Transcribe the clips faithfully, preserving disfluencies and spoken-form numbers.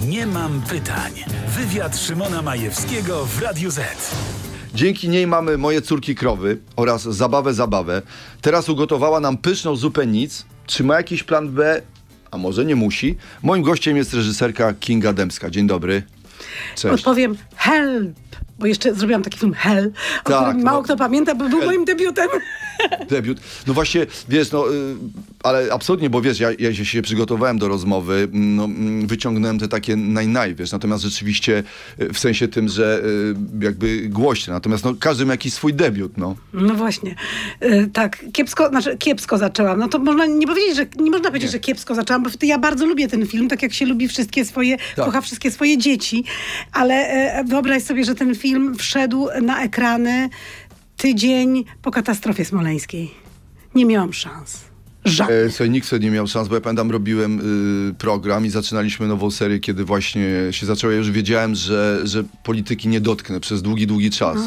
Nie mam pytań. Wywiad Szymona Majewskiego w Radiu Z. Dzięki niej mamy Moje córki krowy oraz Zabawę, zabawę. Teraz ugotowała nam pyszną zupę nic. Czy ma jakiś plan B? A może nie musi? Moim gościem jest reżyserka Kinga Dębska. Dzień dobry. Cześć. Odpowiem help, bo jeszcze zrobiłam taki film Hell, o Tak, którym mało no. kto pamięta, bo był Hell. moim debiutem. Debiut. No właśnie, wiesz, no, y, ale absolutnie, bo wiesz, ja, ja się przygotowałem do rozmowy, no, mm, wyciągnąłem te takie naj-naj, wiesz, natomiast rzeczywiście y, w sensie tym, że y, jakby głośno, natomiast no, każdy ma jakiś swój debiut, no. No właśnie. Y, tak, kiepsko, znaczy kiepsko zaczęłam. No to można nie powiedzieć, że nie można powiedzieć, Nie. że kiepsko zaczęłam, bo wtedy ja bardzo lubię ten film, tak jak się lubi wszystkie swoje, Tak. kocha wszystkie swoje dzieci, ale y, wyobraź sobie, że ten film wszedł na ekrany tydzień po katastrofie smoleńskiej. Nie miałam szans. Żadnych. E, Słuchaj, nikt sobie nie miał szans, bo ja pamiętam, robiłem y, program i zaczynaliśmy nową serię, kiedy właśnie się zaczęło. Ja już wiedziałem, że, że polityki nie dotknę przez długi, długi czas.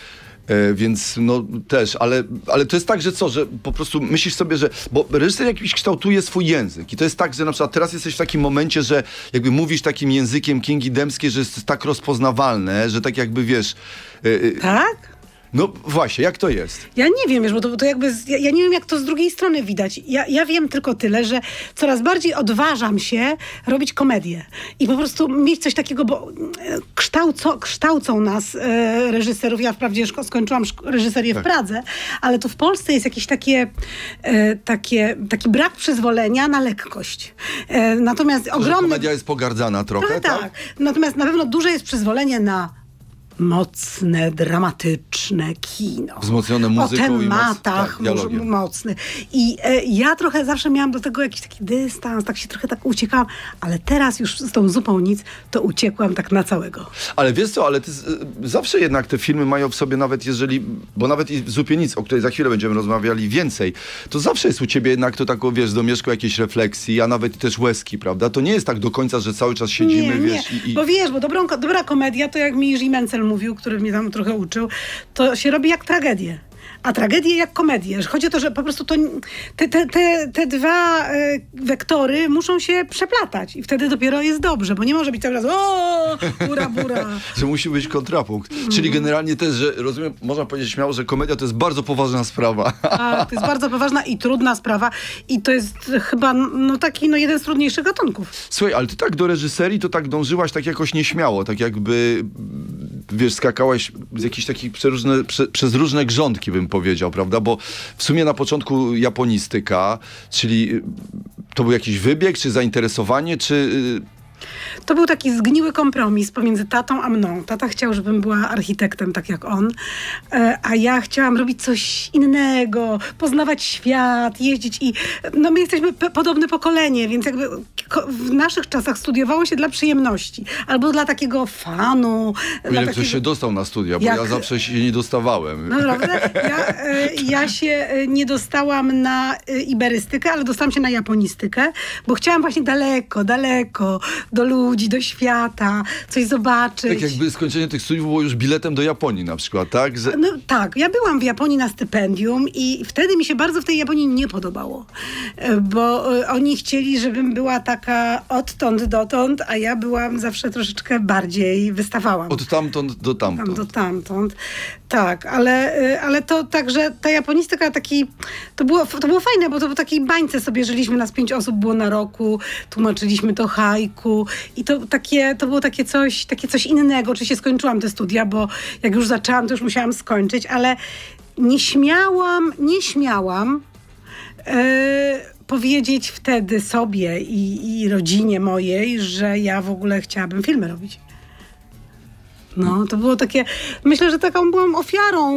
E, więc no też, ale, ale to jest tak, że co, że po prostu myślisz sobie, że, bo reżyser jakiś kształtuje swój język i to jest tak, że na przykład teraz jesteś w takim momencie, że jakby mówisz takim językiem Kingi Dębskiej, że jest tak rozpoznawalne, że tak jakby wiesz... E, e, Tak? no właśnie, jak to jest? Ja nie wiem, wiesz, bo to, bo to jakby, z, ja, ja nie wiem, jak to z drugiej strony widać. Ja, ja wiem tylko tyle, że coraz bardziej odważam się robić komedię. I po prostu mieć coś takiego, bo e, kształco, kształcą nas e, reżyserów. Ja wprawdzie szko- skończyłam szko- reżyserię Tak. w Pradze, ale tu w Polsce jest jakieś takie, e, takie taki brak przyzwolenia na lekkość. E, natomiast Że ogromny... komedia jest pogardzana trochę, Trochę tak? tak. Natomiast na pewno duże jest przyzwolenie na mocne, dramatyczne kino. Wzmocnione muzyką o i moc- tematach tak, dialogiem. moż- mocnych. I e, ja trochę zawsze miałam do tego jakiś taki dystans, tak się trochę tak uciekałam, ale teraz już z tą zupą nic, to uciekłam tak na całego. Ale wiesz co, ale ty z, y, zawsze jednak te filmy mają w sobie, nawet jeżeli, bo nawet i w Zupie nic, o której za chwilę będziemy rozmawiali więcej, to zawsze jest u ciebie jednak to taką, wiesz, domieszką jakiejś refleksji, a nawet też łezki, prawda? To nie jest tak do końca, że cały czas siedzimy, nie, wiesz, nie. i... i... Bo wiesz, bo dobrą, dobra komedia, to jak mi Jerzy Mencel mówił, który mnie tam trochę uczył, to się robi jak tragedię. A tragedię jak komedię. Chodzi o to, że po prostu to, te, te, te, te dwa e, wektory muszą się przeplatać i wtedy dopiero jest dobrze, bo nie może być cały czas o, bura, bura. że musi być kontrapunkt. Czyli generalnie też, że rozumiem, można powiedzieć śmiało, że komedia to jest bardzo poważna sprawa. A, to jest bardzo poważna i trudna sprawa i to jest chyba no, taki no, jeden z trudniejszych gatunków. Słuchaj, ale ty tak do reżyserii to tak dążyłaś tak jakoś nieśmiało, tak jakby, wiesz, skakałaś z jakichś takich przeróżne, prze, przez różne grządki, bym powiedział, prawda? Bo w sumie na początku japonistyka, czyli to był jakiś wybieg, czy zainteresowanie, czy... To był taki zgniły kompromis pomiędzy tatą a mną. Tata chciał, żebym była architektem, tak jak on, e, a ja chciałam robić coś innego, poznawać świat, jeździć i no my jesteśmy p- podobne pokolenie, więc jakby ko- w naszych czasach studiowało się dla przyjemności albo dla takiego fanu. Ile dla ktoś takiego... się dostał na studia, bo Jak- ja zawsze się nie dostawałem. Naprawdę? Ja, e, ja się e, nie dostałam na e, iberystykę, ale dostałam się na japonistykę, bo chciałam właśnie daleko, daleko, do ludzi, do świata, coś zobaczyć. Tak jakby skończenie tych studiów było już biletem do Japonii na przykład, tak? Że... No tak, ja byłam w Japonii na stypendium i wtedy mi się bardzo w tej Japonii nie podobało, e, bo e, oni chcieli, żebym była taka odtąd dotąd, a ja byłam zawsze troszeczkę bardziej, wystawałam. Od tamtąd do Tam tamtąd. do tamtąd. Tak, ale, y, ale to także ta japonistyka taki, to było, to było fajne, bo to w takiej bańce sobie żyliśmy, nas pięć osób było na roku, tłumaczyliśmy to haiku i to takie, to było takie coś, takie coś innego. Oczywiście skończyłam te studia, bo jak już zaczęłam, to już musiałam skończyć, ale nie śmiałam, nie śmiałam y, powiedzieć wtedy sobie i, i rodzinie mojej, że ja w ogóle chciałabym filmy robić. No, to było takie... Myślę, że taką byłam ofiarą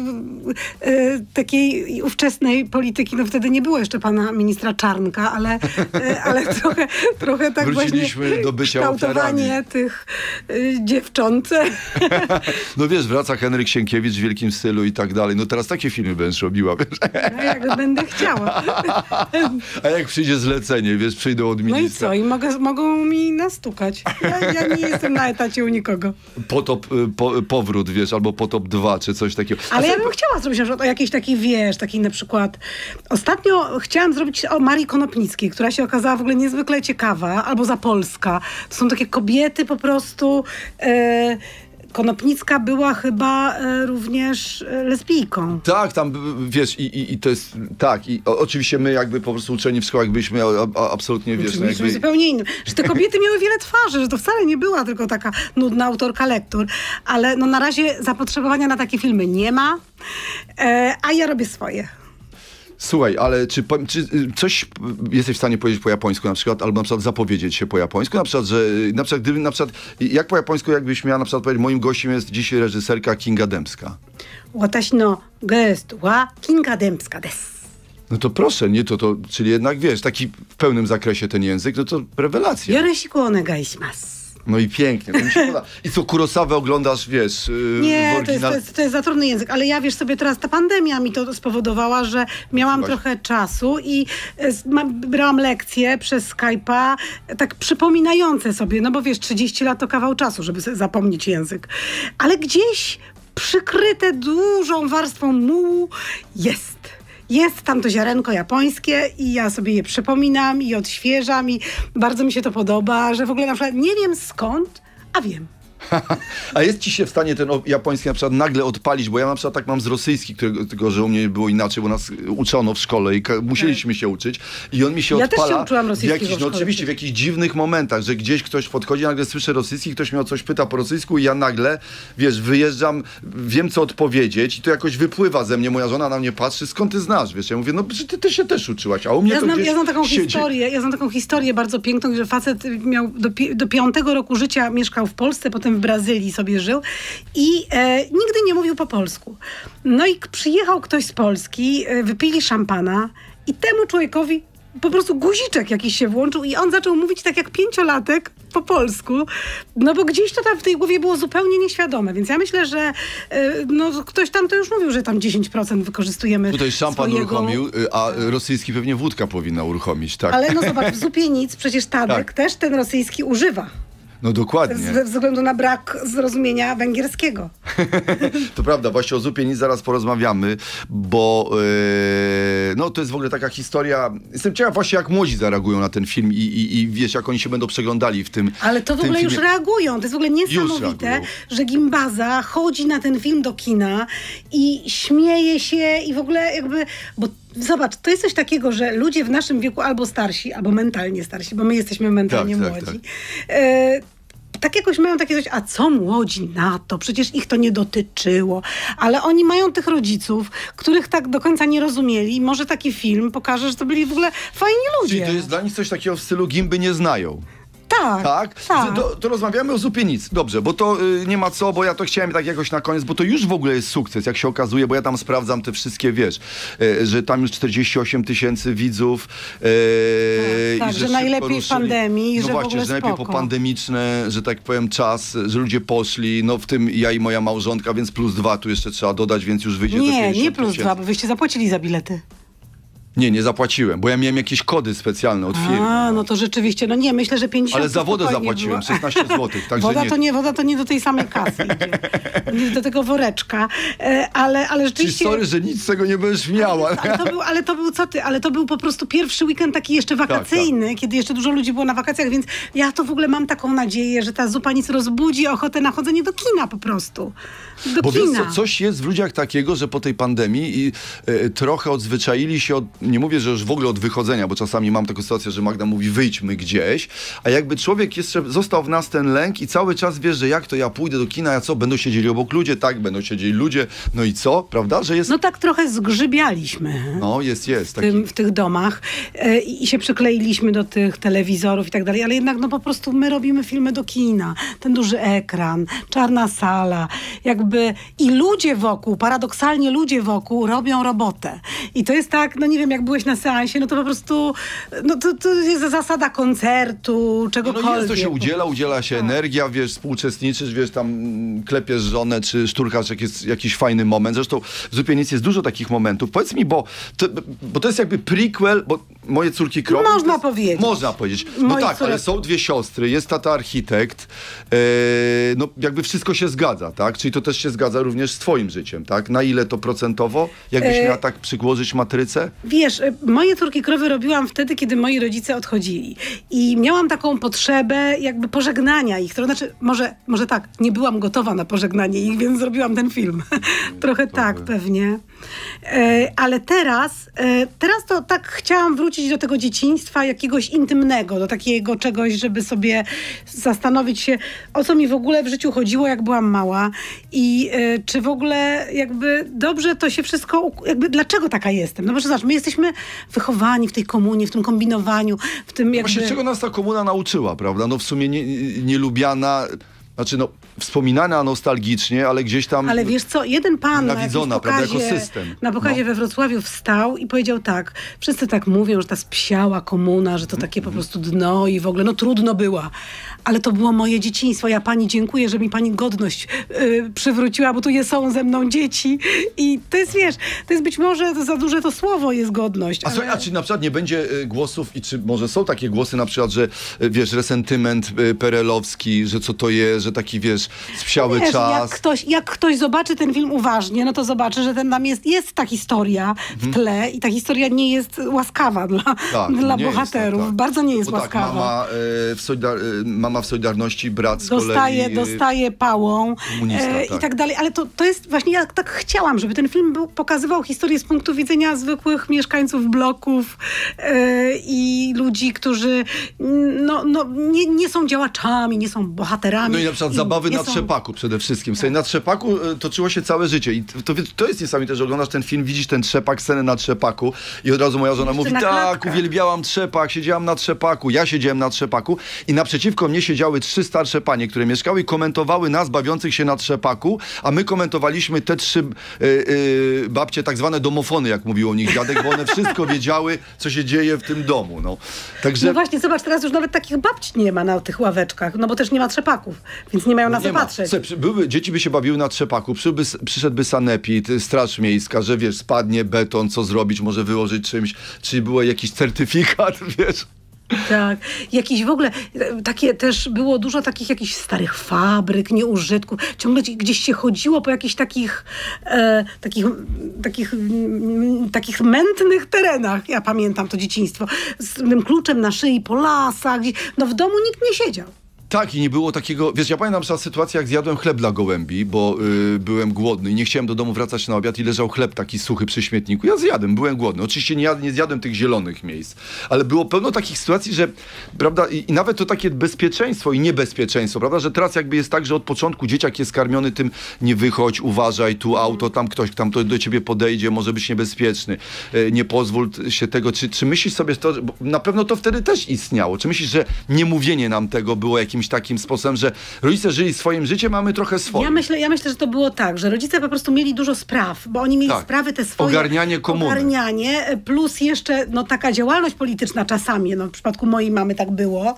e, takiej ówczesnej polityki. No wtedy nie było jeszcze pana ministra Czarnka, ale, e, ale trochę, trochę tak Wróciliśmy właśnie do bycia kształtowanie ofiarami. tych e, dziewcząt. No wiesz, wraca Henryk Sienkiewicz w wielkim stylu i tak dalej. No teraz takie filmy będziesz robiła, wiesz? No, jak będę chciała. A jak przyjdzie zlecenie, wiesz, przyjdą od No i ministra. co? I mogę, mogą mi nastukać. Ja, ja nie jestem na etacie u nikogo. Po, potop, po, powrót, wiesz, albo potop dwa, czy coś takiego. A Ale ja sobie- bym chciała zrobić na przykład o jakiejś takiej, wiesz, takiej na przykład... Ostatnio chciałam zrobić o Marii Konopnickiej, która się okazała w ogóle niezwykle ciekawa, albo Zapolska. To są takie kobiety po prostu... E, Konopnicka była chyba e, również e, lesbijką. Tak, tam, wiesz, i, i, i to jest, tak, i o, oczywiście my jakby po prostu uczeni w szkołach byliśmy a, a, absolutnie, wiesz, no Byliśmy jakby... zupełnie innym. Że te kobiety miały wiele twarzy, że to wcale nie była tylko taka nudna autorka lektur. Ale no na razie zapotrzebowania na takie filmy nie ma, e, a ja robię swoje. Słuchaj, ale czy, po- czy y, coś jesteś w stanie powiedzieć po japońsku na przykład, albo na przykład zapowiedzieć się po japońsku, na przykład, że na przykład, gdyby na przykład, jak po japońsku jakbyś miała na przykład powiedzieć, moim gościem jest dzisiaj reżyserka Kinga Dębska. Watashi no guest wa Kinga Dębska desu. No to proszę, nie to, to, czyli jednak wiesz, taki w pełnym zakresie ten język, no to rewelacja. Yoroshiku onegai shimasu. No i pięknie, to mi się podoba. I co, Kurosawę oglądasz, wiesz, yy, Nie, w to jest, oryginal... to, jest, to jest za trudny język, ale ja wiesz sobie teraz, ta pandemia mi to spowodowała, że miałam Właśnie. trochę czasu i e, z- ma, brałam lekcje przez Skype'a, e, tak przypominające sobie, no bo wiesz, trzydzieści lat to kawał czasu, żeby sobie zapomnieć język. Ale gdzieś przykryte dużą warstwą mułu jest. Jest tam to ziarenko japońskie i ja sobie je przypominam i odświeżam i bardzo mi się to podoba, że w ogóle na przykład nie wiem skąd, a wiem. A jest ci się w stanie ten o- japoński na przykład nagle odpalić, bo ja na przykład tak mam z rosyjski, którego, tylko że u mnie było inaczej, bo nas uczono w szkole i ka- musieliśmy się uczyć i on mi się Ja też się odpala uczyłam w rosyjskiego jakichś, w no szkole oczywiście w jakichś dziwnych momentach, że gdzieś ktoś podchodzi, nagle słyszę rosyjski, ktoś mnie o coś pyta po rosyjsku i ja nagle, wiesz, wyjeżdżam, wiem co odpowiedzieć i to jakoś wypływa ze mnie, moja żona na mnie patrzy, skąd ty znasz, wiesz, ja mówię, no że ty, ty się też uczyłaś, a u mnie Ja to znam, gdzieś ja znam taką siedzi. historię, ja znam taką historię bardzo piękną, że facet miał do, pi- do piątego roku życia mieszkał w Polsce, potem w Brazylii sobie żył i e, nigdy nie mówił po polsku. No i k- przyjechał ktoś z Polski, e, wypili szampana i temu człowiekowi po prostu guziczek jakiś się włączył i on zaczął mówić tak jak pięciolatek po polsku, no bo gdzieś to tam w tej głowie było zupełnie nieświadome, więc ja myślę, że e, no, ktoś tam to już mówił, że tam dziesięć procent wykorzystujemy Tutaj szampan swojego... uruchomił, y, a y, rosyjski pewnie wódka powinna uruchomić, tak? Ale no zobacz, w zupie nic, przecież Tadek Tak. też ten rosyjski używa. No dokładnie. Ze względu na brak zrozumienia węgierskiego. To prawda, właśnie o zupie nic zaraz porozmawiamy, bo yy, no to jest w ogóle taka historia. Jestem ciekaw właśnie, jak młodzi zareagują na ten film i, i, i wiesz, jak oni się będą przeglądali w tym. Ale to w tym ogóle już filmie. reagują. To jest w ogóle niesamowite, reagują. że Gimbaza chodzi na ten film do kina i śmieje się i w ogóle jakby... Bo zobacz, to jest coś takiego, że ludzie w naszym wieku albo starsi, albo mentalnie starsi, bo my jesteśmy mentalnie Tak, tak, młodzi. E, tak jakoś mają takie coś, a co młodzi na to? Przecież ich to nie dotyczyło. Ale oni mają tych rodziców, których tak do końca nie rozumieli. Może taki film pokaże, że to byli w ogóle fajni ludzie. Czyli to jest dla nich coś takiego w stylu Gimby nie znają. Tak, Tak? tak. To, to rozmawiamy o zupie nic. Dobrze, bo to y, nie ma co, bo ja to chciałem tak jakoś na koniec, bo to już w ogóle jest sukces, jak się okazuje, bo ja tam sprawdzam te wszystkie, wiesz, y, że tam już czterdzieści osiem tysięcy widzów. Y, Tak, i że szybko najlepiej w pandemii, no że w właśnie, ogóle że najlepiej spoko. po pandemiczne, że tak powiem, czas, że ludzie poszli, no w tym ja i moja małżonka, więc plus dwa tu jeszcze trzeba dodać, więc już wyjdzie do Nie, pięćdziesiąt nie plus tysięcy. dwa, bo wyście zapłacili za bilety. Nie, nie zapłaciłem, bo ja miałem jakieś kody specjalne od firmy. A, no to rzeczywiście, no nie, myślę, że pięćdziesiąt Ale za wodę spokojnie zapłaciłem, było. szesnaście złotych, także woda nie. to nie, woda to nie do tej samej kasy idzie. Nie do tego woreczka. E, ale, ale Czyli rzeczywiście... sorry, że nic z tego nie będziesz miała. Ale to, był, ale to był, co ty, ale to był po prostu pierwszy weekend taki jeszcze wakacyjny, tak. kiedy jeszcze dużo ludzi było na wakacjach, więc ja to w ogóle mam taką nadzieję, że ta zupa nic rozbudzi ochotę na chodzenie do kina po prostu. Do Bo wiesz kina. co, coś jest w ludziach takiego, że po tej pandemii i e, trochę odzwyczaili się od, nie mówię, że już w ogóle od wychodzenia, bo czasami mam taką sytuację, że Magda mówi wyjdźmy gdzieś, a jakby człowiek jeszcze został w nas ten lęk i cały czas wiesz, że jak to ja pójdę do kina, a co, będą siedzieli obok ludzie, tak, będą siedzieli ludzie, no i co, prawda, że jest, No tak trochę zgrzybialiśmy. no jest, jest, w, taki, tym, w tych domach e, i się przykleiliśmy do tych telewizorów i tak dalej, ale jednak no po prostu my robimy filmy do kina. Ten duży ekran, czarna sala, jakby i ludzie wokół, paradoksalnie ludzie wokół robią robotę. I to jest tak, no nie wiem, jak byłeś na seansie, no to po prostu, no to, to jest zasada koncertu, czegokolwiek. no jest, to się udziela, udziela się energia, wiesz, współuczestniczysz, wiesz, tam mm, klepiesz żonę, czy szturchasz jak jest jakiś fajny moment. Zresztą w Zupie nic jest dużo takich momentów. Powiedz mi, bo to, bo to jest jakby prequel, bo moje córki krowy... Można jest, powiedzieć. Można powiedzieć. No Moje tak, córek... ale są dwie siostry, jest tata architekt, e, no jakby wszystko się zgadza, tak? Czyli to też się zgadza również z twoim życiem, tak? Na ile to procentowo? Jakbyś e... miała tak przykłożyć matrycę? Wiesz, moje córki krowy robiłam wtedy, kiedy moi rodzice odchodzili. I miałam taką potrzebę jakby pożegnania ich. To znaczy, może, może tak, nie byłam gotowa na pożegnanie ich, więc zrobiłam ten film. Trochę tak, pewnie. E, ale teraz, e, teraz to tak chciałam wrócić do tego dzieciństwa jakiegoś intymnego, do takiego czegoś, żeby sobie zastanowić się, o co mi w ogóle w życiu chodziło, jak byłam mała i e, czy w ogóle jakby dobrze to się wszystko, jakby dlaczego taka jestem? No bo zobacz, my jesteśmy wychowani w tej komunie, w tym kombinowaniu, w tym jakby... Właśnie czego nas ta komuna nauczyła, prawda? No w sumie nie, nielubiana... Znaczy, no, wspominana nostalgicznie, ale gdzieś tam... Ale wiesz co, jeden pan na, nawidzona, pokazie, prawda, jako system. na pokazie no. we Wrocławiu wstał i powiedział tak, wszyscy tak mówią, że ta spsiała komuna, że to takie po prostu dno i w ogóle, no trudno była. Ale to było moje dzieciństwo. Ja pani dziękuję, że mi pani godność yy, przywróciła, bo tu je są ze mną dzieci. I to jest, wiesz, to jest być może to za duże to słowo jest godność. A, ale... słuchaj, a czy na przykład nie będzie y, głosów i czy może są takie głosy na przykład, że y, wiesz, resentyment y, perelowski, że co to jest, że taki, wiesz, spsiały wiesz, czas. Jak ktoś, jak ktoś zobaczy ten film uważnie, no to zobaczy, że ten tam jest, jest ta historia w tle i ta historia nie jest łaskawa dla, tak, dla nie bohaterów. jest, tak, tak. Bardzo nie jest Bo łaskawa. Tak, mama, y, w solidar- y, mama w Solidarności, brat z dostaje, kolei... dostaje pałą komunista, e, tak. i tak dalej. Ale to, to jest właśnie, ja tak chciałam, żeby ten film był, pokazywał historię z punktu widzenia zwykłych mieszkańców bloków e, i ludzi, którzy no, no, nie, nie są działaczami, nie są bohaterami. No i na przykład i zabawy na są... trzepaku przede wszystkim. Sobie na trzepaku y, toczyło się całe życie i to, to jest niesamowite, że oglądasz ten film, widzisz ten trzepak, scenę na trzepaku i od razu moja żona Jeszcze mówi, na tak, klatkach. uwielbiałam trzepak, siedziałam na trzepaku, ja siedziałem na trzepaku i naprzeciwko mnie siedziały trzy starsze panie, które mieszkały i komentowały nas bawiących się na trzepaku, a my komentowaliśmy te trzy y, y, babcie, tak zwane domofony, jak mówił o nich dziadek, bo one wszystko wiedziały, co się dzieje w tym domu. No. Także... No właśnie, zobacz, teraz już nawet takich babci nie ma na tych ławeczkach, no bo też nie ma trzepaków, więc nie mają na co Nie ma. patrzeć. Słuchaj, przy- były, dzieci by się bawiły na trzepaku, przybyłby, przyszedłby sanepid, straż miejska, że wiesz, spadnie beton, co zrobić, może wyłożyć czymś, czy był jakiś certyfikat, wiesz. Tak, jakiś w ogóle, e, takie też było dużo takich jakichś starych fabryk, nieużytków. Ciągle gdzie- gdzieś się chodziło po jakichś takich, e, takich, takich, mm, takich mętnych terenach. Ja pamiętam to dzieciństwo. Z tym kluczem na szyi, po lasach. Gdzieś. No w domu nikt nie siedział. Tak, i nie było takiego, wiesz, ja pamiętam na sytuację, jak zjadłem chleb dla gołębi, bo y, byłem głodny i nie chciałem do domu wracać na obiad i leżał chleb taki suchy przy śmietniku. Ja zjadłem, byłem głodny. Oczywiście nie, jad, nie zjadłem tych zielonych miejsc, ale było pełno takich sytuacji, że, prawda, i, i nawet to takie bezpieczeństwo i niebezpieczeństwo, prawda, że teraz jakby jest tak, że od początku dzieciak jest karmiony tym, nie wychodź, uważaj, tu auto, tam ktoś, tam to do ciebie podejdzie, może być niebezpieczny, y, nie pozwól się tego, czy, czy myślisz sobie to, bo na pewno to wtedy też istniało, czy myślisz, że niemówienie nam tego było jakimś takim sposobem, że rodzice żyli swoim życiem, a my trochę swoim. Ja myślę, ja myślę, że to było tak, że rodzice po prostu mieli dużo spraw, bo oni mieli Tak. sprawy te swoje. Ogarnianie komuny. Ogarnianie, plus jeszcze no, taka działalność polityczna czasami, no, w przypadku mojej mamy tak było,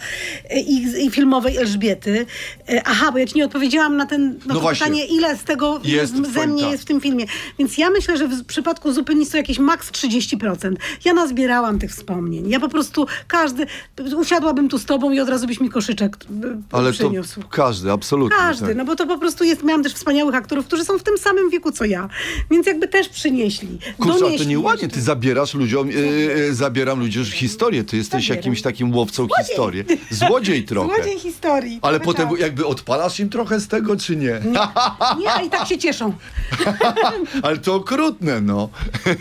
i, i filmowej Elżbiety. Aha, bo ja ci nie odpowiedziałam na, ten, na No to właśnie. pytanie, ile z tego Jest z, w ze twoim- mnie tak. jest w tym filmie. Więc ja myślę, że w przypadku Zupy Nic to jakieś maks trzydzieści procent. Ja nazbierałam tych wspomnień. Ja po prostu każdy, usiadłabym tu z tobą i od razu byś mi koszyczek Ale to przyniósł. każdy, absolutnie. Każdy, tak. no bo to po prostu jest, miałam też wspaniałych aktorów, którzy są w tym samym wieku co ja, więc jakby też przynieśli. Kurczę, a to donieśli nie ładnie, jeszcze. ty zabierasz ludziom, yy, yy, zabieram ludziom historię, ty jesteś Zabieram. jakimś takim łowcą historii. Złodziej trochę. Złodziej historii. Ale trochę potem tak. jakby odpalasz im trochę z tego, czy nie? Nie, a i tak się cieszą. Ale to okrutne, no.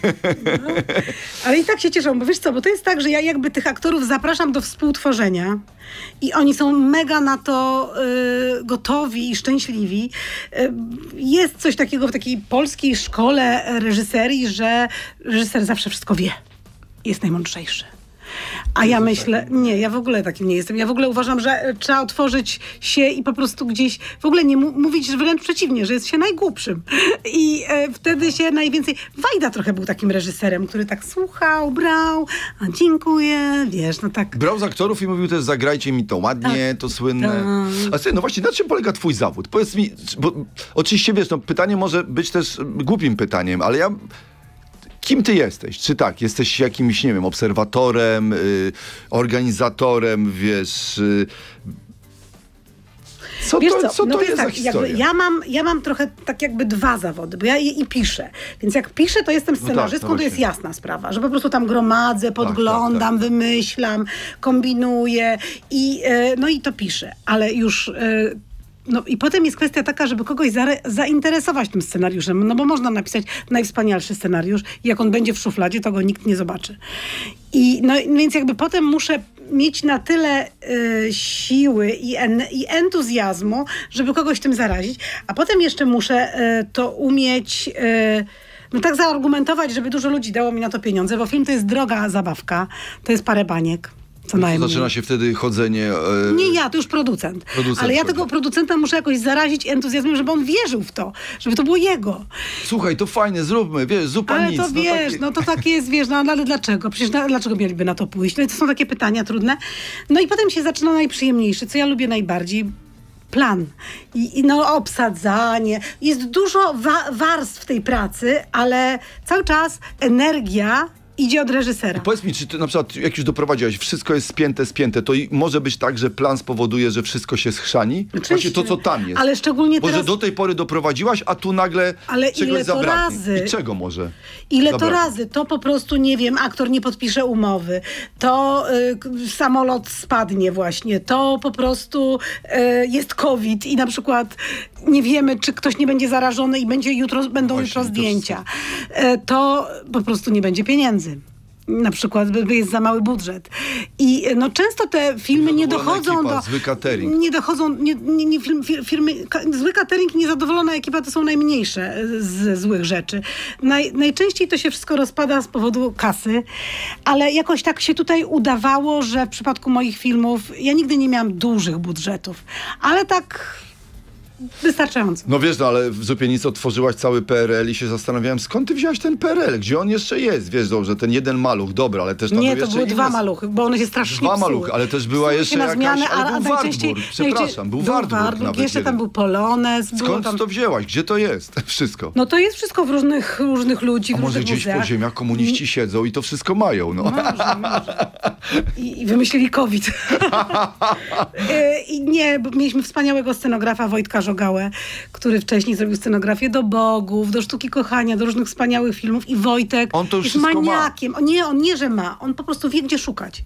Ale i tak się cieszą, bo wiesz co, bo to jest tak, że ja jakby tych aktorów zapraszam do współtworzenia i oni są mega na to y, gotowi i szczęśliwi. Y, jest coś takiego w takiej polskiej szkole reżyserii, że reżyser zawsze wszystko wie. Jest najmądrzejszy. A ja myślę, nie, ja w ogóle takim nie jestem. Ja w ogóle uważam, że trzeba otworzyć się i po prostu gdzieś, w ogóle nie mu- mówić wręcz przeciwnie, że jest się najgłupszym. I e, wtedy się najwięcej... Wajda trochę był takim reżyserem, który tak słuchał, brał, a dziękuję, wiesz, no tak... Brał z aktorów i mówił też, zagrajcie mi to ładnie, to słynne. Tak. A słuchaj, no właśnie, na czym polega twój zawód? Powiedz mi, bo oczywiście wiesz, no pytanie może być też głupim pytaniem, ale ja... Kim ty jesteś? Czy tak, jesteś jakimś, nie wiem, obserwatorem, y, organizatorem, wiesz... Y, Co Wiesz to, co, co no to to jest tak, za historia? jakby ja, mam, ja mam trochę tak jakby dwa zawody, bo ja i, i piszę. Więc jak piszę, to jestem scenarzystką, no to jest właśnie. jasna sprawa, że po prostu tam gromadzę, podglądam, tak, tak. wymyślam, kombinuję i, e, no i to piszę. Ale już... E, No i potem jest kwestia taka, żeby kogoś zare- zainteresować tym scenariuszem, no bo można napisać najwspanialszy scenariusz i jak on będzie w szufladzie, to go nikt nie zobaczy. I no więc jakby potem muszę mieć na tyle y, siły i, en- i entuzjazmu, żeby kogoś tym zarazić, a potem jeszcze muszę y, to umieć... Y, no tak zaargumentować, żeby dużo ludzi dało mi na to pieniądze, bo film to jest droga zabawka, to jest parę baniek. Co najmniej. Zaczyna się wtedy chodzenie... E... Nie ja, to już producent. Producent Ale ja chodzi. tego producenta muszę jakoś zarazić entuzjazmem, żeby on wierzył w to, żeby to było jego. Słuchaj, to fajne, zróbmy, wiesz, zupa Ale nic. to no wiesz, takie... no to takie jest, wiesz, no ale dlaczego? Przecież na, dlaczego mieliby na to pójść? No i to są takie pytania trudne. No i potem się zaczyna najprzyjemniejsze, co ja lubię najbardziej. Plan. I, i no obsadzanie. Jest dużo wa- warstw tej pracy, ale cały czas energia idzie od reżysera. Powiedz mi, czy ty na przykład, jak już doprowadziłaś, wszystko jest spięte, spięte, to i może być tak, że plan spowoduje, że wszystko się schrzani? Oczywiście. Właśnie to, co tam jest. Ale szczególnie Może teraz... do tej pory doprowadziłaś, a tu nagle Ale czegoś ile to zabraknie. razy? I czego może Ile to zabraknie? razy? To po prostu, nie wiem, aktor nie podpisze umowy, to y, samolot spadnie właśnie, to po prostu y, jest COVID i na przykład nie wiemy, czy ktoś nie będzie zarażony i będzie jutro, będą Właśnie, jutro to zdjęcia. Y, to po prostu nie będzie pieniędzy. Na przykład by jest za mały budżet. I no często te filmy nie Niezadowolona dochodzą ekipa, do... zły catering. Nie dochodzą... Nie, nie, nie, film, fir- firmy, ka, zły catering i niezadowolona ekipa to są najmniejsze z złych rzeczy. Naj, najczęściej to się wszystko rozpada z powodu kasy, ale jakoś tak się tutaj udawało, że w przypadku moich filmów ja nigdy nie miałam dużych budżetów, ale tak... Wystarczająco. No wiesz, no ale w Zupie Nic otworzyłaś cały P R L i się zastanawiałem, skąd ty wziąłeś ten P R L? Gdzie on jeszcze jest? Wiesz dobrze, ten jeden maluch, dobra, ale też tam Nie, były to jeszcze były inne... dwa maluchy, bo one się strasznie Dwa psuły. maluchy, ale też była Psuły jeszcze się na jakaś... zmianę, ale a, a był najczęściej... Wartburg, przepraszam, był był Wartburg, Wartburg nawet jeszcze jeden. tam był Polonez. było Skąd tam... to wzięłaś? Gdzie to jest? Wszystko. No to jest wszystko w różnych, różnych ludzi, A w może różnych gdzieś w muzeach. podziemiach komuniści siedzą i to wszystko mają, no. Może, może. I, I wymyślili COVID. E, I nie, bo mieliśmy wspaniałego scenografa Wojtka Żogałę, który wcześniej zrobił scenografię do Bogów, do Sztuki Kochania, do różnych wspaniałych filmów i Wojtek On to już jest wszystko ma. maniakiem. O, nie, on nie, że ma. On po prostu wie, gdzie szukać.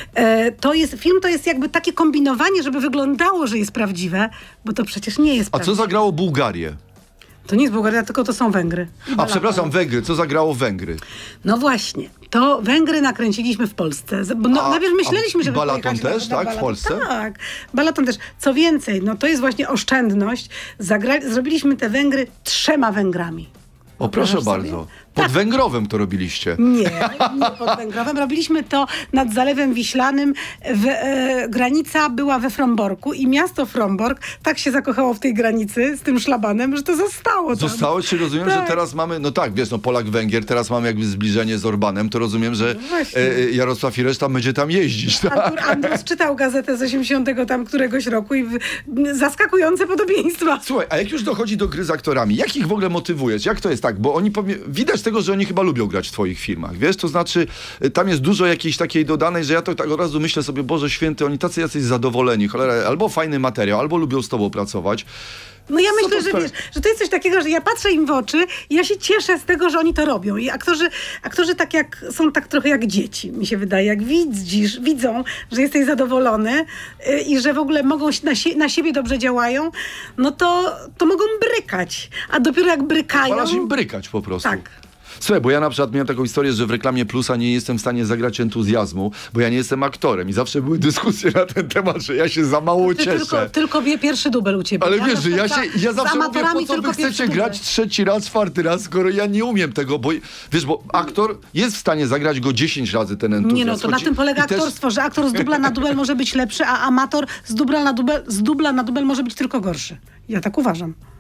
E, to jest, film to jest jakby takie kombinowanie, żeby wyglądało, że jest prawdziwe, bo to przecież nie jest A co prawdziwe. zagrało Bułgarię? To nie jest Bułgaria, tylko to są Węgry. I A Balkan. przepraszam, Węgry. Co zagrało Węgry? No właśnie, to Węgry nakręciliśmy w Polsce. Z- Bo no, A- najpierw myśleliśmy, a żeby Balaton pojechać na- też, na tak, w Balaton. Polsce? Tak, Balaton też. Co więcej, no to jest właśnie oszczędność. Zagra- zrobiliśmy te Węgry trzema Węgrami. O, proszę Wyobrażasz bardzo. sobie? Pod Tak. Węgrowem to robiliście. Nie, nie pod Węgrowem. Robiliśmy to nad Zalewem Wiślanym. W, e, granica była we Fromborku i miasto Frombork tak się zakochało w tej granicy z tym szlabanem, że to zostało tam. Zostało, czy rozumiem, Tak. że teraz mamy, no tak, wiesz, no Polak-Węgier, teraz mamy jakby zbliżenie z Orbanem, to rozumiem, że No właśnie. e, e, Jarosław i reszta będzie tam jeździć, tak? Artur Andrus czytał gazetę z osiemdziesiątego tam któregoś roku i w, zaskakujące podobieństwa. Słuchaj, a jak już dochodzi do gry z aktorami, jak ich w ogóle motywujesz? Jak to jest tak? Bo oni powie... widać tego, że oni chyba lubią grać w twoich filmach, wiesz? To znaczy, y, tam jest dużo jakiejś takiej dodanej, że ja to tak od razu myślę sobie, Boże Święty, oni tacy jacyś zadowoleni, cholera, albo fajny materiał, albo lubią z tobą pracować. No ja Co myślę, to że spra- wiesz, że to jest coś takiego, że ja patrzę im w oczy i ja się cieszę z tego, że oni to robią. I aktorzy, aktorzy tak jak, są tak trochę jak dzieci, mi się wydaje. Jak widzisz, widzą, że jesteś zadowolony yy, i że w ogóle mogą się- na, sie- na siebie dobrze działają, no to, to mogą brykać. A dopiero jak brykają... Palasz im brykać po prostu. Tak. Słuchaj, bo ja na przykład miałem taką historię, że w reklamie Plusa nie jestem w stanie zagrać entuzjazmu, bo ja nie jestem aktorem i zawsze były dyskusje na ten temat, że ja się za mało Ty cieszę. tylko, tylko wie pierwszy dubel u ciebie. Ale Ja wiesz, na że ja przykład się, ja za- zawsze za mówię, amatorami po co wy tylko pierwszy chcecie dubel. grać trzeci raz, czwarty raz, skoro ja nie umiem tego, bo wiesz, bo aktor jest w stanie zagrać go dziesięć razy ten entuzjazm. Nie no, to na Chodzi- tym polega i też- aktorstwo, że aktor z dubla na dubel może być lepszy, a amator z dubla na dubel, z dubla na dubel może być tylko gorszy. Ja tak uważam.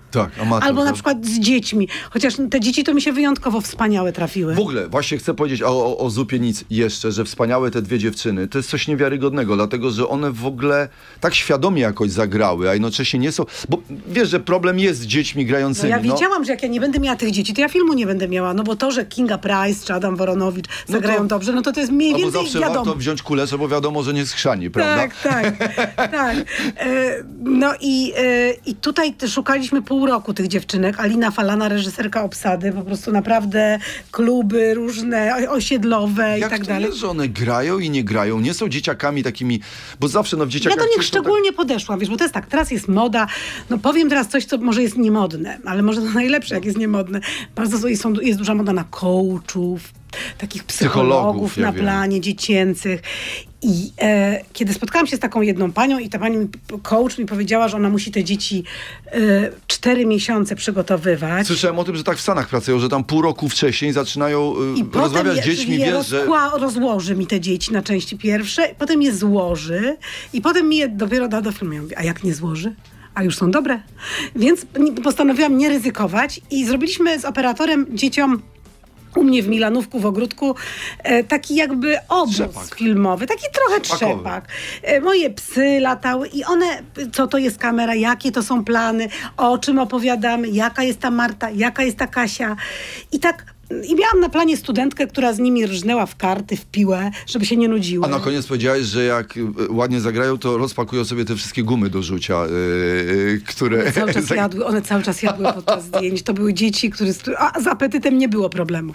Tak, amator. Albo na tak. przykład z dziećmi. Chociaż te dzieci to mi się wyjątkowo wspaniałe trafiły. W ogóle, właśnie chcę powiedzieć o, o, o Zupie nic jeszcze, że wspaniałe te dwie dziewczyny. To jest coś niewiarygodnego, dlatego, że one w ogóle tak świadomie jakoś zagrały, a jednocześnie nie są... Bo wiesz, że problem jest z dziećmi No grającymi. ja wiedziałam, że jak ja nie będę miała tych dzieci, to ja filmu nie będę miała. No bo to, że Kinga Price czy Adam Woronowicz zagrają to- dobrze, no to to jest mniej No bo więcej zawsze wiadomo. warto wziąć kulesza, bo wiadomo, że nie schrzani, prawda? Tak, tak, tak. E, no i, e, i tutaj też szukaliśmy pół roku tych dziewczynek. Alina Falana, reżyserka obsady, po prostu naprawdę kluby różne, o- osiedlowe Jak i tak to dalej. jest, że one grają i nie grają? Nie są dzieciakami takimi, bo zawsze no w Ja dzieciakach... do nich są tak- szczególnie podeszłam, wiesz, bo to jest tak, teraz jest moda, no powiem teraz coś, co może jest niemodne, ale może to najlepsze, jak jest niemodne. Bardzo jest, są, jest duża moda na coachów, takich psychologów, Psychologów, ja na wiem. planie dziecięcych. I e, kiedy spotkałam się z taką jedną panią i ta pani, mi- coach mi powiedziała, że ona musi te dzieci e, cztery miesiące przygotowywać. Słyszałem o tym, że tak w Stanach pracują, że tam pół roku wcześniej zaczynają y, I potem rozmawiać je, z dziećmi, je wiesz, że... rozkła- rozłoży mi te dzieci na części pierwsze, potem je złoży i potem mi je dopiero da do filmu. Ja mówię, a jak nie złoży? A już są dobre. Więc ni- postanowiłam nie ryzykować i zrobiliśmy z operatorem dzieciom u mnie w Milanówku, w ogródku, e, taki jakby obóz Trzepak. filmowy, taki trochę Trzepakowy. trzepak. E, moje psy latały i one, co to jest kamera, jakie to są plany, o czym opowiadamy, jaka jest ta Marta, jaka jest ta Kasia. I tak, i miałam na planie studentkę, która z nimi rżnęła w karty, w piłę, żeby się nie nudziły. A na koniec powiedziałeś, że jak y, ładnie zagrają, to rozpakują sobie te wszystkie gumy do rzucia, y, y, które... One cały czas jadły, one cały czas jadły podczas zdjęć. To były dzieci, które, a z apetytem nie było problemu.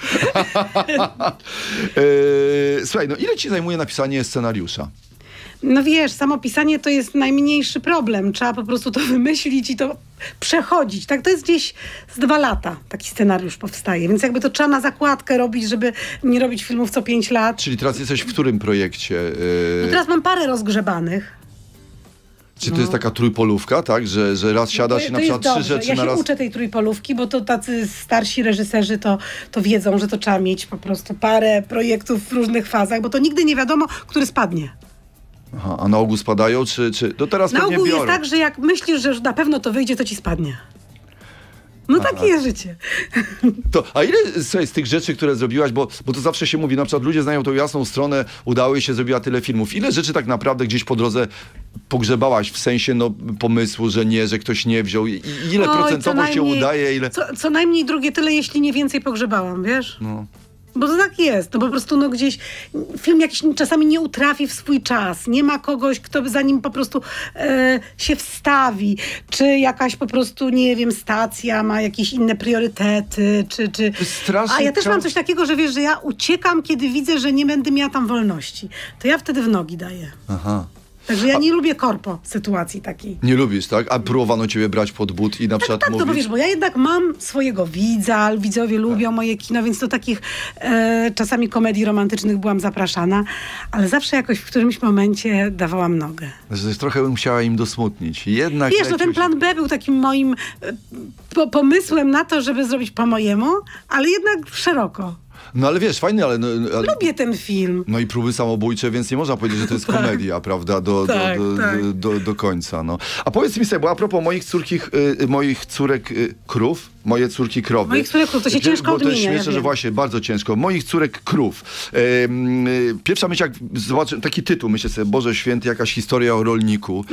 y, Słuchaj, no ile ci zajmuje napisanie scenariusza? No wiesz, samo pisanie to jest najmniejszy problem. Trzeba po prostu to wymyślić i to przechodzić. Tak, to jest gdzieś z dwa lata taki scenariusz powstaje. Więc jakby to trzeba na zakładkę robić, żeby nie robić filmów co pięć lat. Czyli teraz jesteś w którym projekcie? Y, No teraz mam parę rozgrzebanych. Czy to jest taka trójpolówka, tak? Że, że raz siadasz To- i na to jest przykład trzy dobrze. rzeczy Ja na się raz... uczę tej trójpolówki, bo to tacy starsi reżyserzy to, to wiedzą, że to trzeba mieć po prostu parę projektów w różnych fazach, bo to nigdy nie wiadomo, który spadnie. Aha, a na ogół spadają, czy... czy... To teraz Na pewnie ogół biorą. jest tak, że jak myślisz, że już na pewno to wyjdzie, to ci spadnie. No takie jest życie. To, a ile słuchaj, z tych rzeczy, które zrobiłaś, bo, bo to zawsze się mówi, na przykład ludzie znają tą jasną stronę, udało jej się, zrobiła tyle filmów. Ile rzeczy tak naprawdę gdzieś po drodze pogrzebałaś, w sensie no, pomysłu, że nie, że ktoś nie wziął? I, ile Oj, procentowo co się najmniej- udaje? Ile... Co, co najmniej drugie tyle, jeśli nie więcej pogrzebałam, wiesz? No. Bo to tak jest, no po prostu no gdzieś film jakiś czasami nie utrafi w swój czas, nie ma kogoś, kto by za nim po prostu e, się wstawi, czy jakaś po prostu, nie wiem, stacja ma jakieś inne priorytety, czy... czy... To jest strasznie A ja też mam czas- coś takiego, że wiesz, że ja uciekam, kiedy widzę, że nie będę miała tam wolności. To ja wtedy w nogi daję. Aha. Także ja nie lubię korpo sytuacji takiej. Nie lubisz, tak? A próbowano ciebie brać pod but i na przykład Tak, no bo mówić... wiesz, bo ja jednak mam swojego widza, widzowie lubią Tak. moje kino, więc do takich e, czasami komedii romantycznych byłam zapraszana, ale zawsze jakoś w którymś momencie dawałam nogę. Że trochę bym chciała im dosmutnić. Jednak Wiesz, no ten jakoś- plan B był takim moim e, po, pomysłem na to, żeby zrobić po mojemu, ale jednak szeroko. No ale wiesz, fajny, ale... No, ale... Lubię ten film. No i próby samobójcze, więc nie można powiedzieć, że to jest komedia, prawda, do, Tak, do, do, tak. do, do, do końca. No. A powiedz mi sobie, bo a propos moich córkich, y, moich córek y, krów, moje córki krowy. Moich córek krów, to się Wiesz, ciężko bo to jest odmienia, ja śmieszne, że wiem. właśnie, bardzo ciężko. Moich córek krów. Y, y, pierwsza myśl, jak zobaczę taki tytuł, myślę sobie, Boże Święty, jakaś historia o rolniku.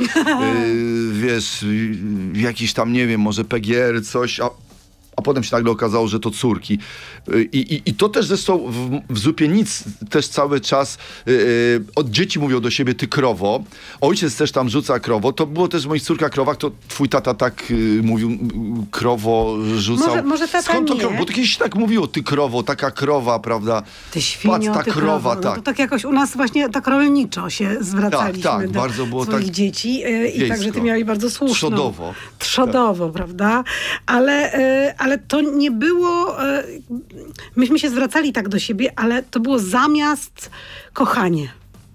Y, wiesz, y, jakiś tam, nie wiem, może P G R, coś, a A potem się nagle okazało, że to córki. I, i, i to też zresztą w, w Zupie nic też cały czas yy, od dzieci mówią do siebie ty krowo. Ojciec też tam rzuca krowo. To było też w moich córkach krowach, to twój tata tak yy, mówił, yy, krowo rzucał. Może- może tata Skąd to nie? krowo? Bo to kiedyś tak mówiło, ty krowo, taka krowa, prawda? Ty świnio, Patrz, ta ty krowa, krowo. No tak. to tak jakoś u nas właśnie tak rolniczo się zwracaliśmy Tak, tak, do bardzo było swoich tak dzieci. Yy, I wiejsko. także ty miałeś bardzo słuszną. Trzodowo. Trzodowo, prawda? Ale, yy, ale to nie było... Yy, myśmy się zwracali tak do siebie, ale to było zamiast kochanie.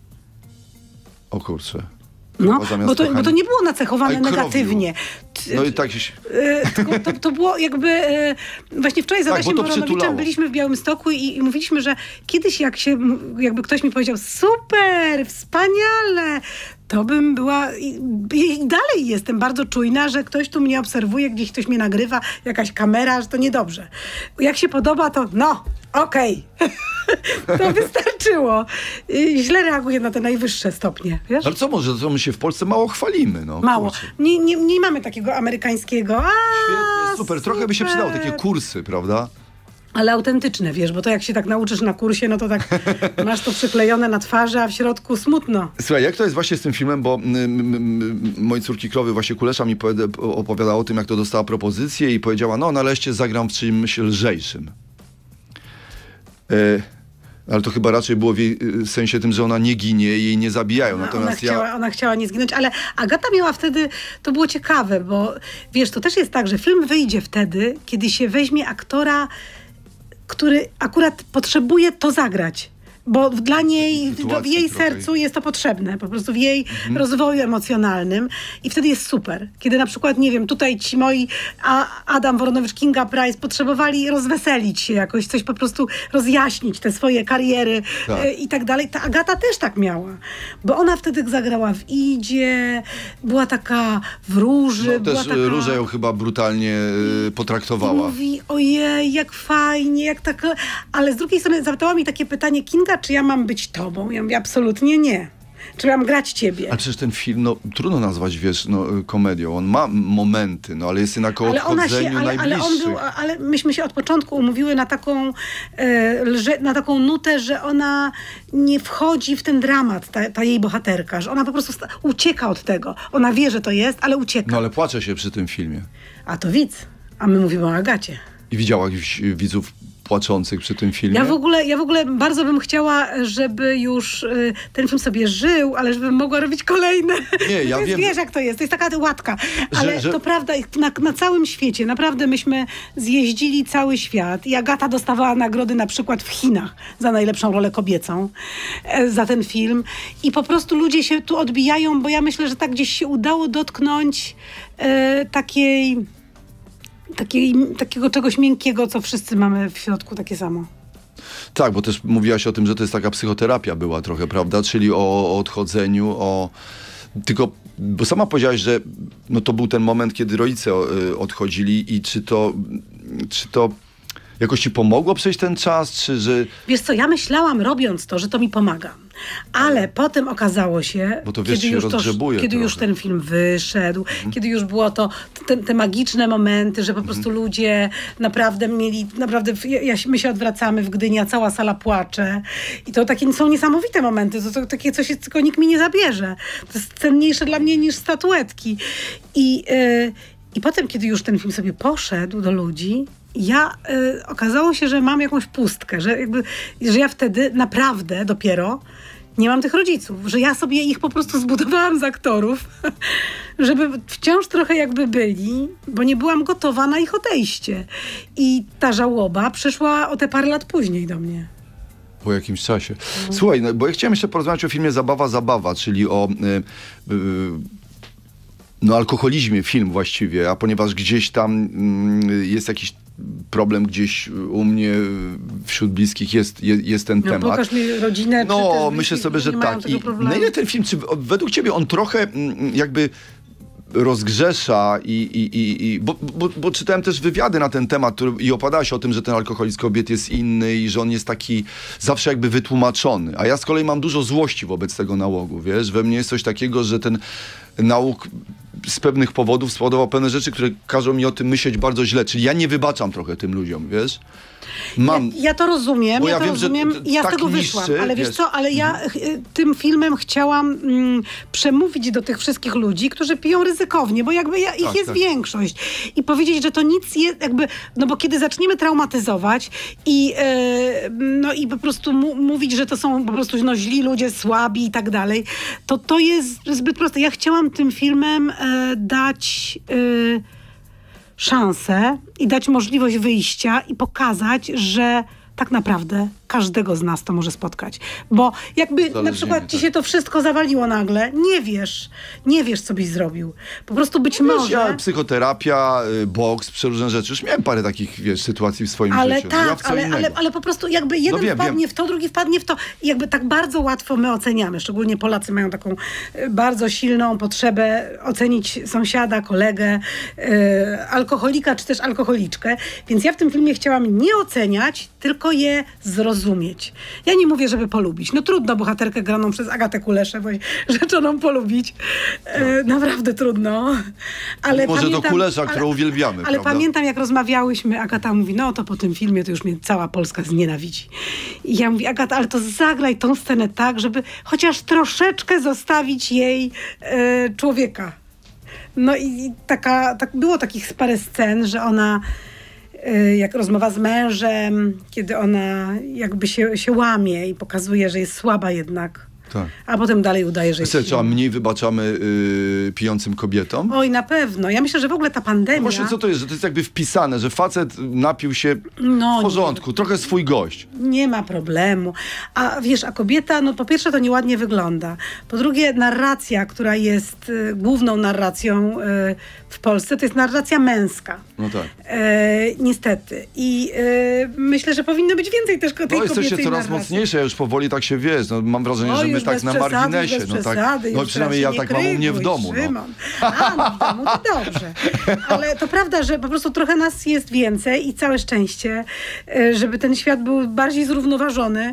O kurczę. No, Krowa zamiast bo to, bo kochania. to nie było nacechowane A i krowiu. negatywnie. T- No i tak się... E, tylko to, to było jakby... e, Właśnie wczoraj z Tak, Adasiem bo to Woronowiczem przytulało. byliśmy w Białymstoku i, i mówiliśmy, że kiedyś jak się, jakby ktoś mi powiedział, super, wspaniale, to bym była i, i dalej jestem bardzo czujna, że ktoś tu mnie obserwuje, gdzieś ktoś mnie nagrywa, jakaś kamera, że to niedobrze. Jak się podoba, to no, okej. Okay. To wystarczyło. I źle reaguję na te najwyższe stopnie, wiesz? Ale co może, to my się w Polsce mało chwalimy, no. Mało. Kurczę. Nie, nie, nie mamy takiego amerykańskiego. A, Świetnie, super. Trochę by się super. przydało takie kursy, prawda? Ale autentyczne, wiesz, bo to jak się tak nauczysz na kursie, no to tak masz to przyklejone na twarzy, a w środku smutno. Słuchaj, jak to jest właśnie z tym filmem, bo m, m, m, moje córki krowy, właśnie Kulesza mi opowiadała o tym, jak to dostała propozycję i powiedziała, no nareszcie zagram w czymś lżejszym. E, ale to chyba raczej było w, jej, w sensie tym, że ona nie ginie, jej nie zabijają. Natomiast ona, chciała, ja... ona chciała nie zginąć, ale Agata miała wtedy, to było ciekawe, bo wiesz, to też jest tak, że film wyjdzie wtedy, kiedy się weźmie aktora, który akurat potrzebuje to zagrać. Bo dla niej, w jej trochę. sercu jest to potrzebne, po prostu w jej mhm. rozwoju emocjonalnym i wtedy jest super. Kiedy na przykład, nie wiem, tutaj ci moi a Adam Woronowicz, Kinga Price potrzebowali rozweselić się jakoś, coś po prostu rozjaśnić, te swoje kariery tak. e, i tak dalej. Ta Agata też tak miała, bo ona wtedy zagrała w Idzie, była taka w Róży. No, była też taka... Róża ją chyba brutalnie y, potraktowała. I mówi, ojej, jak fajnie, jak tak... Ale z drugiej strony zadała mi takie pytanie, Kinga, czy ja mam być tobą? Ja mówię, absolutnie nie. Czy mam grać ciebie? Ale przecież ten film, no trudno nazwać, wiesz, no, komedią. On ma momenty, no ale jest jednak o ale odchodzeniu się, ale, najbliższych. Ale, on był, ale myśmy się od początku umówiły na taką, e, lże, na taką nutę, że ona nie wchodzi w ten dramat, ta, ta jej bohaterka, że ona po prostu ucieka od tego. Ona wie, że to jest, ale ucieka. No ale płacze się przy tym filmie. A to widz, a my mówimy o Agacie. I widziałaś widzów płaczących przy tym filmie? Ja w ogóle, ja w ogóle bardzo bym chciała, żeby już y, ten film sobie żył, ale żebym mogła robić kolejne. Nie, ja jest, wiem. Wiesz, jak to jest. To jest taka łatka. Ale że, że... to prawda, na, na całym świecie, naprawdę myśmy zjeździli cały świat i Agata dostawała nagrody na przykład w Chinach za najlepszą rolę kobiecą e, za ten film. I po prostu ludzie się tu odbijają, bo ja myślę, że tak gdzieś się udało dotknąć e, takiej... Takiej, takiego czegoś miękkiego, co wszyscy mamy w środku, takie samo. Tak, bo też mówiłaś o tym, że to jest taka psychoterapia była trochę, prawda? Czyli o, o odchodzeniu, o... Tylko, bo sama powiedziałaś, że no to był ten moment, kiedy rodzice odchodzili i czy to, czy to jakoś ci pomogło przejść ten czas, czy że... Wiesz co, ja myślałam, robiąc to, że to mi pomaga. Ale potem okazało się, bo to, wiesz, kiedy, już, to, kiedy już ten film wyszedł, mhm. kiedy już było to, te, te magiczne momenty, że po prostu mhm. ludzie naprawdę mieli, naprawdę, ja, my się odwracamy w Gdyni, a cała sala płacze. I to takie są niesamowite momenty, to, to takie coś, tylko nikt mi nie zabierze. To jest cenniejsze dla mnie niż statuetki. I, yy, i potem, kiedy już ten film sobie poszedł do ludzi, ja, y, okazało się, że mam jakąś pustkę, że, jakby, że ja wtedy naprawdę dopiero nie mam tych rodziców, że ja sobie ich po prostu zbudowałam z aktorów, żeby wciąż trochę jakby byli, bo nie byłam gotowa na ich odejście. I ta żałoba przyszła o te parę lat później do mnie. Po jakimś czasie. Mhm. Słuchaj, no, bo ja chciałem jeszcze porozmawiać o filmie Zabawa, Zabawa, czyli o... Y, y, no alkoholizmie film właściwie, a ponieważ gdzieś tam y, jest jakiś problem gdzieś u mnie wśród bliskich jest, jest, jest ten no, temat. Pokaż mi rodzinę. No, myślę sobie, że tak. I na ile ten film, czy według ciebie on trochę jakby rozgrzesza i, i, i, i bo, bo, bo czytałem też wywiady na ten temat który, i opadałaś o tym, że ten alkoholizm kobiet jest inny i że on jest taki zawsze jakby wytłumaczony. A ja z kolei mam dużo złości wobec tego nałogu, wiesz? We mnie jest coś takiego, że ten nałóg z pewnych powodów spowodował pewne rzeczy, które każą mi o tym myśleć bardzo źle. Czyli ja nie wybaczam trochę tym ludziom, wiesz? Mam, ja, ja to rozumiem, ja, ja to wiem, rozumiem że i ja tak z tego niszczy, wyszłam. Ale wiesz, wiesz co, ale ja mhm. tym filmem chciałam mm, przemówić do tych wszystkich ludzi, którzy piją ryzykownie, bo jakby ja, ich tak, jest tak. większość. I powiedzieć, że to nic jest, jakby, no bo kiedy zaczniemy traumatyzować i, yy, no i po prostu mu, mówić, że to są po prostu no, źli ludzie, słabi i tak dalej, to to jest zbyt proste. Ja chciałam tym filmem yy, dać... Yy, szansę i dać możliwość wyjścia i pokazać, że tak naprawdę każdego z nas to może spotkać. Bo jakby na Zależnie, przykład ci tak. się to wszystko zawaliło nagle, nie wiesz, nie wiesz, co byś zrobił. Po prostu być Wiesz, może... ja, psychoterapia, y, boks, przeróżne rzeczy. Już miałem parę takich, wiesz, sytuacji w swoim Ale życiu. tak, ja w co ale, innego. ale, ale po prostu jakby jeden No wiem, wpadnie wiem. w to, drugi wpadnie w to. I jakby tak bardzo łatwo my oceniamy. Szczególnie Polacy mają taką e, bardzo silną potrzebę ocenić sąsiada, kolegę, e, alkoholika czy też alkoholiczkę. Więc ja w tym filmie chciałam nie oceniać, tylko je zrozumieć. Ja nie mówię, żeby polubić. No trudno bohaterkę graną przez Agatę Kuleszę właśnie rzeczoną polubić. E, naprawdę trudno. Ale Może pamiętam, do Kulesza, ale- którą uwielbiamy, Ale prawda? pamiętam, jak rozmawiałyśmy, Agata mówi, no to po tym filmie to już mnie cała Polska znienawidzi. I ja mówię, Agata, ale to zagraj tą scenę tak, żeby chociaż troszeczkę zostawić jej e, człowieka. No i taka, tak, było takich parę scen, że ona e, jak rozmowa z mężem, kiedy ona jakby się, się łamie i pokazuje, że jest słaba jednak. Tak. A potem dalej udaje, że jest Słuchaj, silna. a mniej wybaczamy y, pijącym kobietom? Oj, na pewno. Ja myślę, że w ogóle ta pandemia... No właśnie, co to jest? Że to jest jakby wpisane, że facet napił się No, w porządku, trochę swój gość. Nie ma problemu. A wiesz, a kobieta, no po pierwsze to nieładnie wygląda. Po drugie narracja, która jest y, główną narracją y, w Polsce, to jest narracja męska. No tak. E, niestety. I y, myślę, że powinno być więcej też tej No jesteście kobiecej coraz narracji. mocniejsze, ja już powoli tak się wiesz. No, mam wrażenie, O, że my już tak bez na przesady, marginesie. bez No, tak, przesady, no już przynajmniej ja teraz się tak nie mam u mnie w krępuj, domu. No. Szymon. A, no w domu to dobrze. Ale to prawda, że po prostu trochę nas jest więcej i całe szczęście, e, żeby ten świat był bardziej zrównoważony.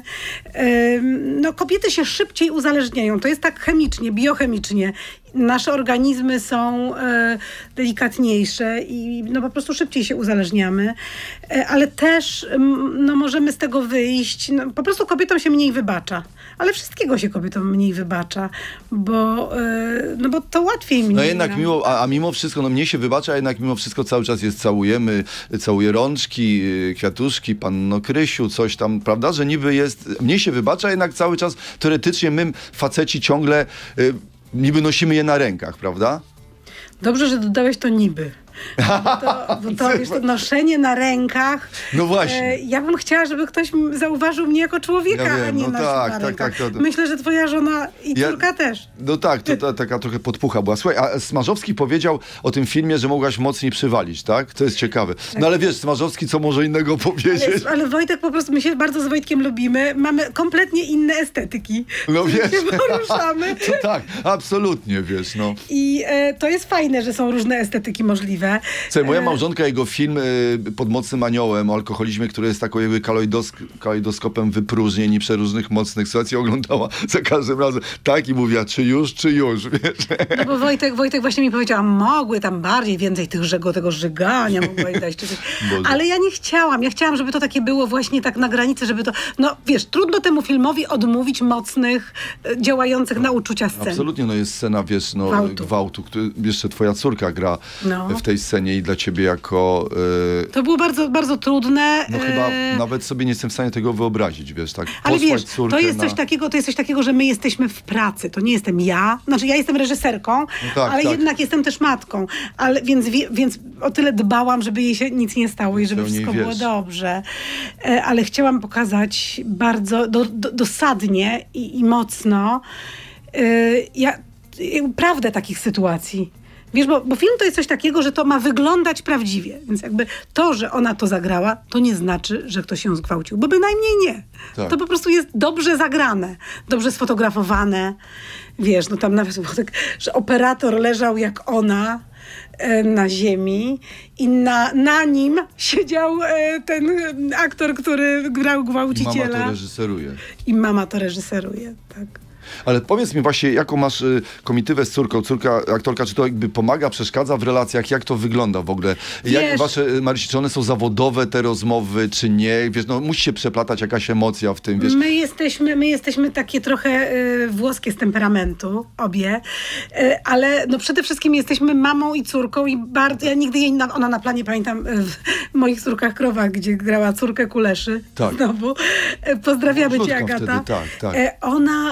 E, No kobiety się szybciej uzależniają. To jest tak chemicznie, biochemicznie. Nasze organizmy są e, delikatniejsze i no, po prostu szybciej się uzależniamy. E, ale też m, no, możemy z tego wyjść. No, po prostu kobietom się mniej wybacza. Ale wszystkiego się kobietom mniej wybacza, bo, e, no, bo to łatwiej mniej. No jednak mimo, a, a mimo wszystko, no mnie się wybacza, a jednak mimo wszystko cały czas jest całujemy, całuję rączki, y, kwiatuszki, panno Krysiu, coś tam, prawda, że niby jest, mnie się wybacza, jednak cały czas teoretycznie my, faceci, ciągle y, niby nosimy je na rękach, prawda? Dobrze, że dodałeś to niby. Bo to, bo to, wiesz, to noszenie na rękach. No właśnie. E, ja bym chciała, żeby ktoś m- zauważył mnie jako człowieka, Ja wiem, a nie no nosił tak, na tak, rękach. tak, to- Myślę, że twoja żona i Ja- córka też. No tak, to ta, taka trochę podpucha była. Słuchaj, a Smarzowski powiedział o tym filmie, że mogłaś mocniej przywalić, tak? To jest ciekawe. No ale wiesz, Smarzowski co może innego powiedzieć? Ale, ale Wojtek, po prostu my się bardzo z Wojtkiem lubimy. Mamy kompletnie inne estetyki. No My wiesz. się poruszamy. To tak, absolutnie, wiesz, no. I e, to jest fajne, że są różne estetyki możliwe. Słuchaj, moja E, małżonka, jego film y, Pod mocnym aniołem o alkoholizmie, który jest taką jakby kalejdosk- kalejdoskopem wypróżnień i przeróżnych mocnych sytuacji, oglądała za każdym razem tak i mówiła, czy już, czy już, wiesz. No bo Wojtek, Wojtek właśnie mi powiedział, mogły tam bardziej więcej tych żego, tego żygania mogłeś dać. Czy coś. Boże. Ale ja nie chciałam. Ja chciałam, żeby to takie było właśnie tak na granicy, żeby to... No wiesz, trudno temu filmowi odmówić mocnych, e, działających na uczucia scen. Absolutnie, no jest scena, wiesz, no, Gwałtu. gwałtu, który jeszcze twoja córka gra No. w tej scenie i dla ciebie jako... y, To było bardzo, bardzo trudne. no chyba e, nawet sobie nie jestem w stanie tego wyobrazić, wiesz, tak? Ale Posłać wiesz, córkę to jest, na... coś takiego, to jest coś takiego, że my jesteśmy w pracy. To nie jestem ja. Znaczy ja jestem reżyserką, tak, ale tak. jednak jestem też matką. Ale, więc, wie- więc o tyle dbałam, żeby jej się nic nie stało i żeby Pełniej wszystko wiesz. było dobrze. E, Ale chciałam pokazać bardzo do, do, dosadnie i, i mocno e, ja, e, prawdę takich sytuacji. Wiesz, bo, bo film to jest coś takiego, że to ma wyglądać prawdziwie. Więc jakby to, że ona to zagrała, to nie znaczy, że ktoś ją zgwałcił. Bo bynajmniej nie. Tak. To po prostu jest dobrze zagrane. Dobrze sfotografowane. Wiesz, no tam nawet było tak, że operator leżał jak ona e, na ziemi i na, na nim siedział e, ten e, aktor, który grał gwałciciela. Mama to reżyseruje. I mama to reżyseruje, tak. Ale powiedz mi właśnie, jaką masz y, komitywę z córką? Córka, aktorka, czy to jakby pomaga, przeszkadza w relacjach? Jak to wygląda w ogóle? Jak Wiesz- wasze, y, Marysi, czy one są zawodowe, te rozmowy, czy nie? Wiesz, no musi się przeplatać jakaś emocja w tym, wiesz? My jesteśmy, my jesteśmy takie trochę y, włoskie z temperamentu, obie, y, ale no przede wszystkim jesteśmy mamą i córką i bardzo, ja nigdy jej, na, ona na planie, pamiętam y, w moich Córkach Krowach, gdzie grała córkę Kuleszy, Tak. znowu. Y, pozdrawiamy cię, Młodziutka Agata. wtedy, tak, tak. Y, ona... Y,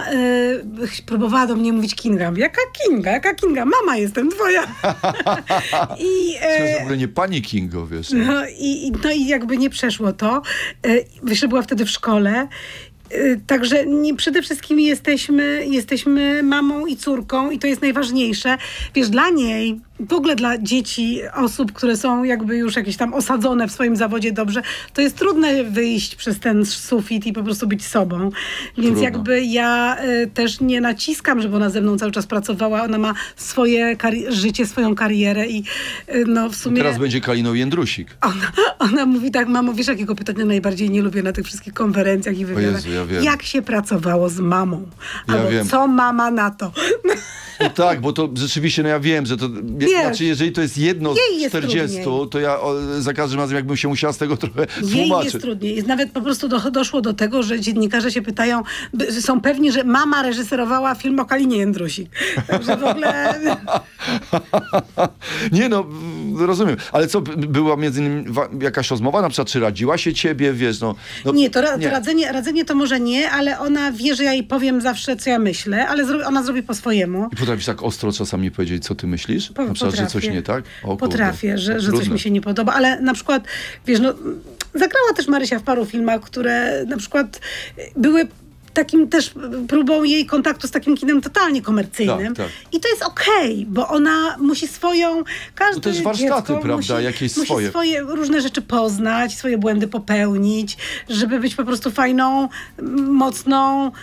y, próbowała do mnie mówić Kinga. Mówię, jaka Kinga? Jaka Kinga? Mama jestem twoja. I, To jest y, w ogóle nie pani Kingo, wiesz. no, i, i- no i jakby nie przeszło to. Y, Jeszcze była wtedy w szkole. Y, Także nie, przede wszystkim jesteśmy, jesteśmy mamą i córką i to jest najważniejsze. Wiesz, dla niej, w ogóle dla dzieci, osób, które są jakby już jakieś tam osadzone w swoim zawodzie dobrze, to jest trudne wyjść przez ten sufit i po prostu być sobą. Więc Trudno. jakby ja y, też nie naciskam, żeby ona ze mną cały czas pracowała. Ona ma swoje kari- życie, swoją karierę i y, no w sumie... Teraz będzie Kaliną Jędrusik. Ona, ona mówi tak, mamo, wiesz jakiego pytania najbardziej nie lubię na tych wszystkich konferencjach i wywiadach? Jezu, ja wiem. Jak się pracowało z mamą? Ja Albo wiem. co mama na to? No tak, bo to rzeczywiście, no ja wiem, że to, Wiesz, znaczy jeżeli to jest jedno jej z jest czterdziestu, trudniej. to ja o, za każdym razem jakbym się musiała z tego trochę Jej tłumaczyć. jest trudniej. Jest nawet po prostu do, doszło do tego, że dziennikarze się pytają, by- że są pewni, że mama reżyserowała film o Kalinie Jędrusik. Także w ogóle... Nie no, w- rozumiem. Ale co, b- była między innymi wa- jakaś rozmowa, na przykład, czy radziła się ciebie, wiesz, no... no Nie, to, ra, nie. to radzenie, radzenie to może nie, ale ona wie, że ja jej powiem zawsze, co ja myślę, ale zro, ona zrobi po swojemu. I potrafisz tak ostro czasami powiedzieć, co ty myślisz? Po- Na przykład, że coś potrafię. nie tak? O, kurde. Potrafię, że, że coś Trudne. mi się nie podoba, ale na przykład, wiesz, no, zagrała też Marysia w paru filmach, które na przykład były takim też próbą jej kontaktu z takim kinem totalnie komercyjnym. Tak, tak. I to jest okej, bo ona musi swoją, każde No to jest warsztaty, dziecko prawda, musi, jakieś musi swoje. swoje różne rzeczy poznać, swoje błędy popełnić, żeby być po prostu fajną, m, mocną,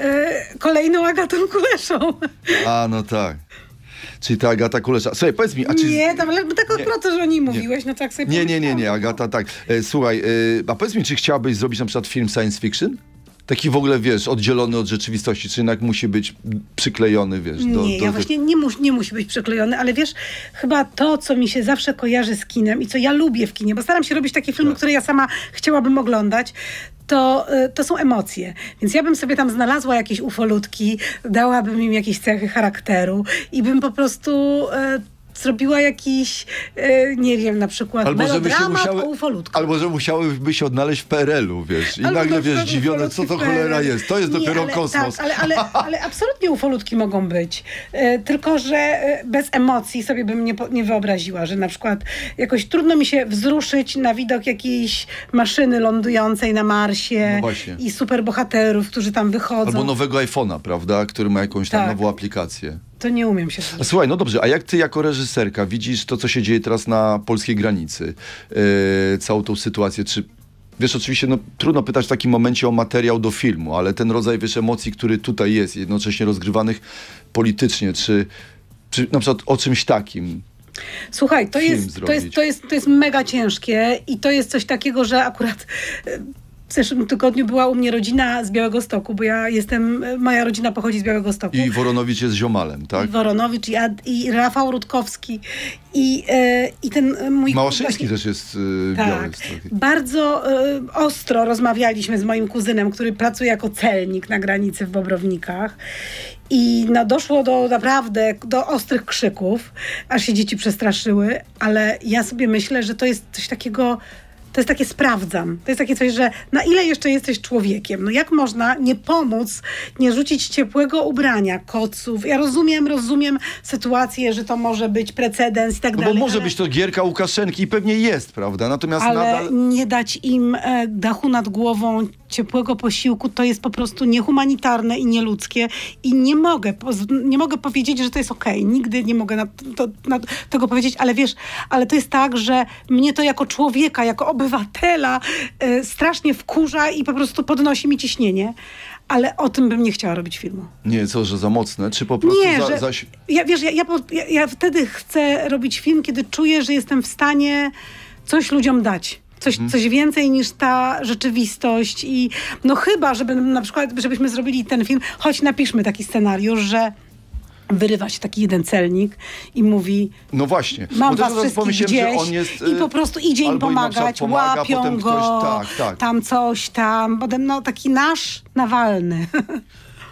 e, kolejną Agatą Kuleszą. A, no tak. Czyli ta Agata Kulesza. Słuchaj, powiedz mi, a czy... Nie, tam, ale tak Nie. akurat to, że o niej mówiłeś, no tak sobie Nie, nie, nie, nie, pomyślałam. Agata, tak. E, słuchaj, e, a powiedz mi, czy chciałabyś zrobić na przykład film science fiction? Taki w ogóle, wiesz, oddzielony od rzeczywistości, czy jednak musi być przyklejony, wiesz, do... Nie, do, ja właśnie nie, mus, nie musi być przyklejony, ale wiesz, chyba to, co mi się zawsze kojarzy z kinem i co ja lubię w kinie, bo staram się robić takie filmy, Tak. które ja sama chciałabym oglądać, to, y, to są emocje. Więc ja bym sobie tam znalazła jakieś ufolutki, dałabym im jakieś cechy charakteru i bym po prostu... y, zrobiła jakiś, y, nie wiem, na przykład Albo żeby się melodramat musiały, o ufolutkach. albo że musiałyby się odnaleźć w P R L-u, wiesz, i Albo nagle, na wiesz, przykład zdziwione, co to ufolutki cholera P R L. jest, to jest Nie, dopiero ale, kosmos. Tak, ale, ale, ale absolutnie ufolutki mogą być. E, tylko, że e, bez emocji sobie bym nie, po- nie wyobraziła, że na przykład jakoś trudno mi się wzruszyć na widok jakiejś maszyny lądującej na Marsie No właśnie. i superbohaterów, którzy tam wychodzą. Albo nowego iPhone'a, prawda, który ma jakąś tam Tak. nową aplikację. To nie umiem się A wzruszyć. słuchaj, no dobrze, a jak ty jako reżyserka widzisz to, co się dzieje teraz na polskiej granicy? Yy, całą tą sytuację, czy... Wiesz, oczywiście no, trudno pytać w takim momencie o materiał do filmu, ale ten rodzaj, wiesz, emocji, który tutaj jest, jednocześnie rozgrywanych politycznie, czy, czy na przykład o czymś takim? Słuchaj, to film jest, to, zrobić. jest, to, jest, to jest mega ciężkie i to jest coś takiego, że akurat e, w zeszłym tygodniu była u mnie rodzina z Białegostoku, bo ja jestem, e, moja rodzina pochodzi z Białegostoku. I Woronowicz jest ziomalem, tak? I Woronowicz, i, Ad, i Rafał Rutkowski, i, e, i ten e, mój... Małaszyński właśnie- też jest yy, Tak, biały. Jest trochę. bardzo e, ostro rozmawialiśmy z moim kuzynem, który pracuje jako celnik na granicy w Bobrownikach. I no, doszło do naprawdę do ostrych krzyków, aż się dzieci przestraszyły, ale ja sobie myślę, że to jest coś takiego, to jest takie sprawdzam. To jest takie coś, że na ile jeszcze jesteś człowiekiem? No jak można nie pomóc, nie rzucić ciepłego ubrania, koców? Ja rozumiem, rozumiem sytuację, że to może być precedens i tak No bo dalej. może ale... być to gierka Łukaszenki i pewnie jest, prawda? Natomiast Ale nadal... nie dać im e, dachu nad głową, ciepłego posiłku, to jest po prostu niehumanitarne i nieludzkie. I nie mogę, poz- nie mogę powiedzieć, że to jest okej. Nigdy nie mogę na to, na tego powiedzieć, ale wiesz, ale to jest tak, że mnie to jako człowieka, jako obywatela e, strasznie wkurza i po prostu podnosi mi ciśnienie. Ale o tym bym nie chciała robić filmu. Nie, co, że za mocne? Czy po prostu Nie, za, że, zaś... ja, wiesz, ja, ja, po- ja, ja wtedy chcę robić film, kiedy czuję, że jestem w stanie coś ludziom dać. Coś, coś więcej niż ta rzeczywistość i no chyba, żeby na przykład, żebyśmy zrobili ten film, choć napiszmy taki scenariusz, że wyrywa się taki jeden celnik i mówi No właśnie. mam Bo też was zaraz wszystkich pomyślałem, gdzieś że on jest, i po prostu idzie im albo im na przykład pomagać, pomaga, łapią potem go, ktoś, tak, tak. tam coś tam, potem no taki nasz Nawalny.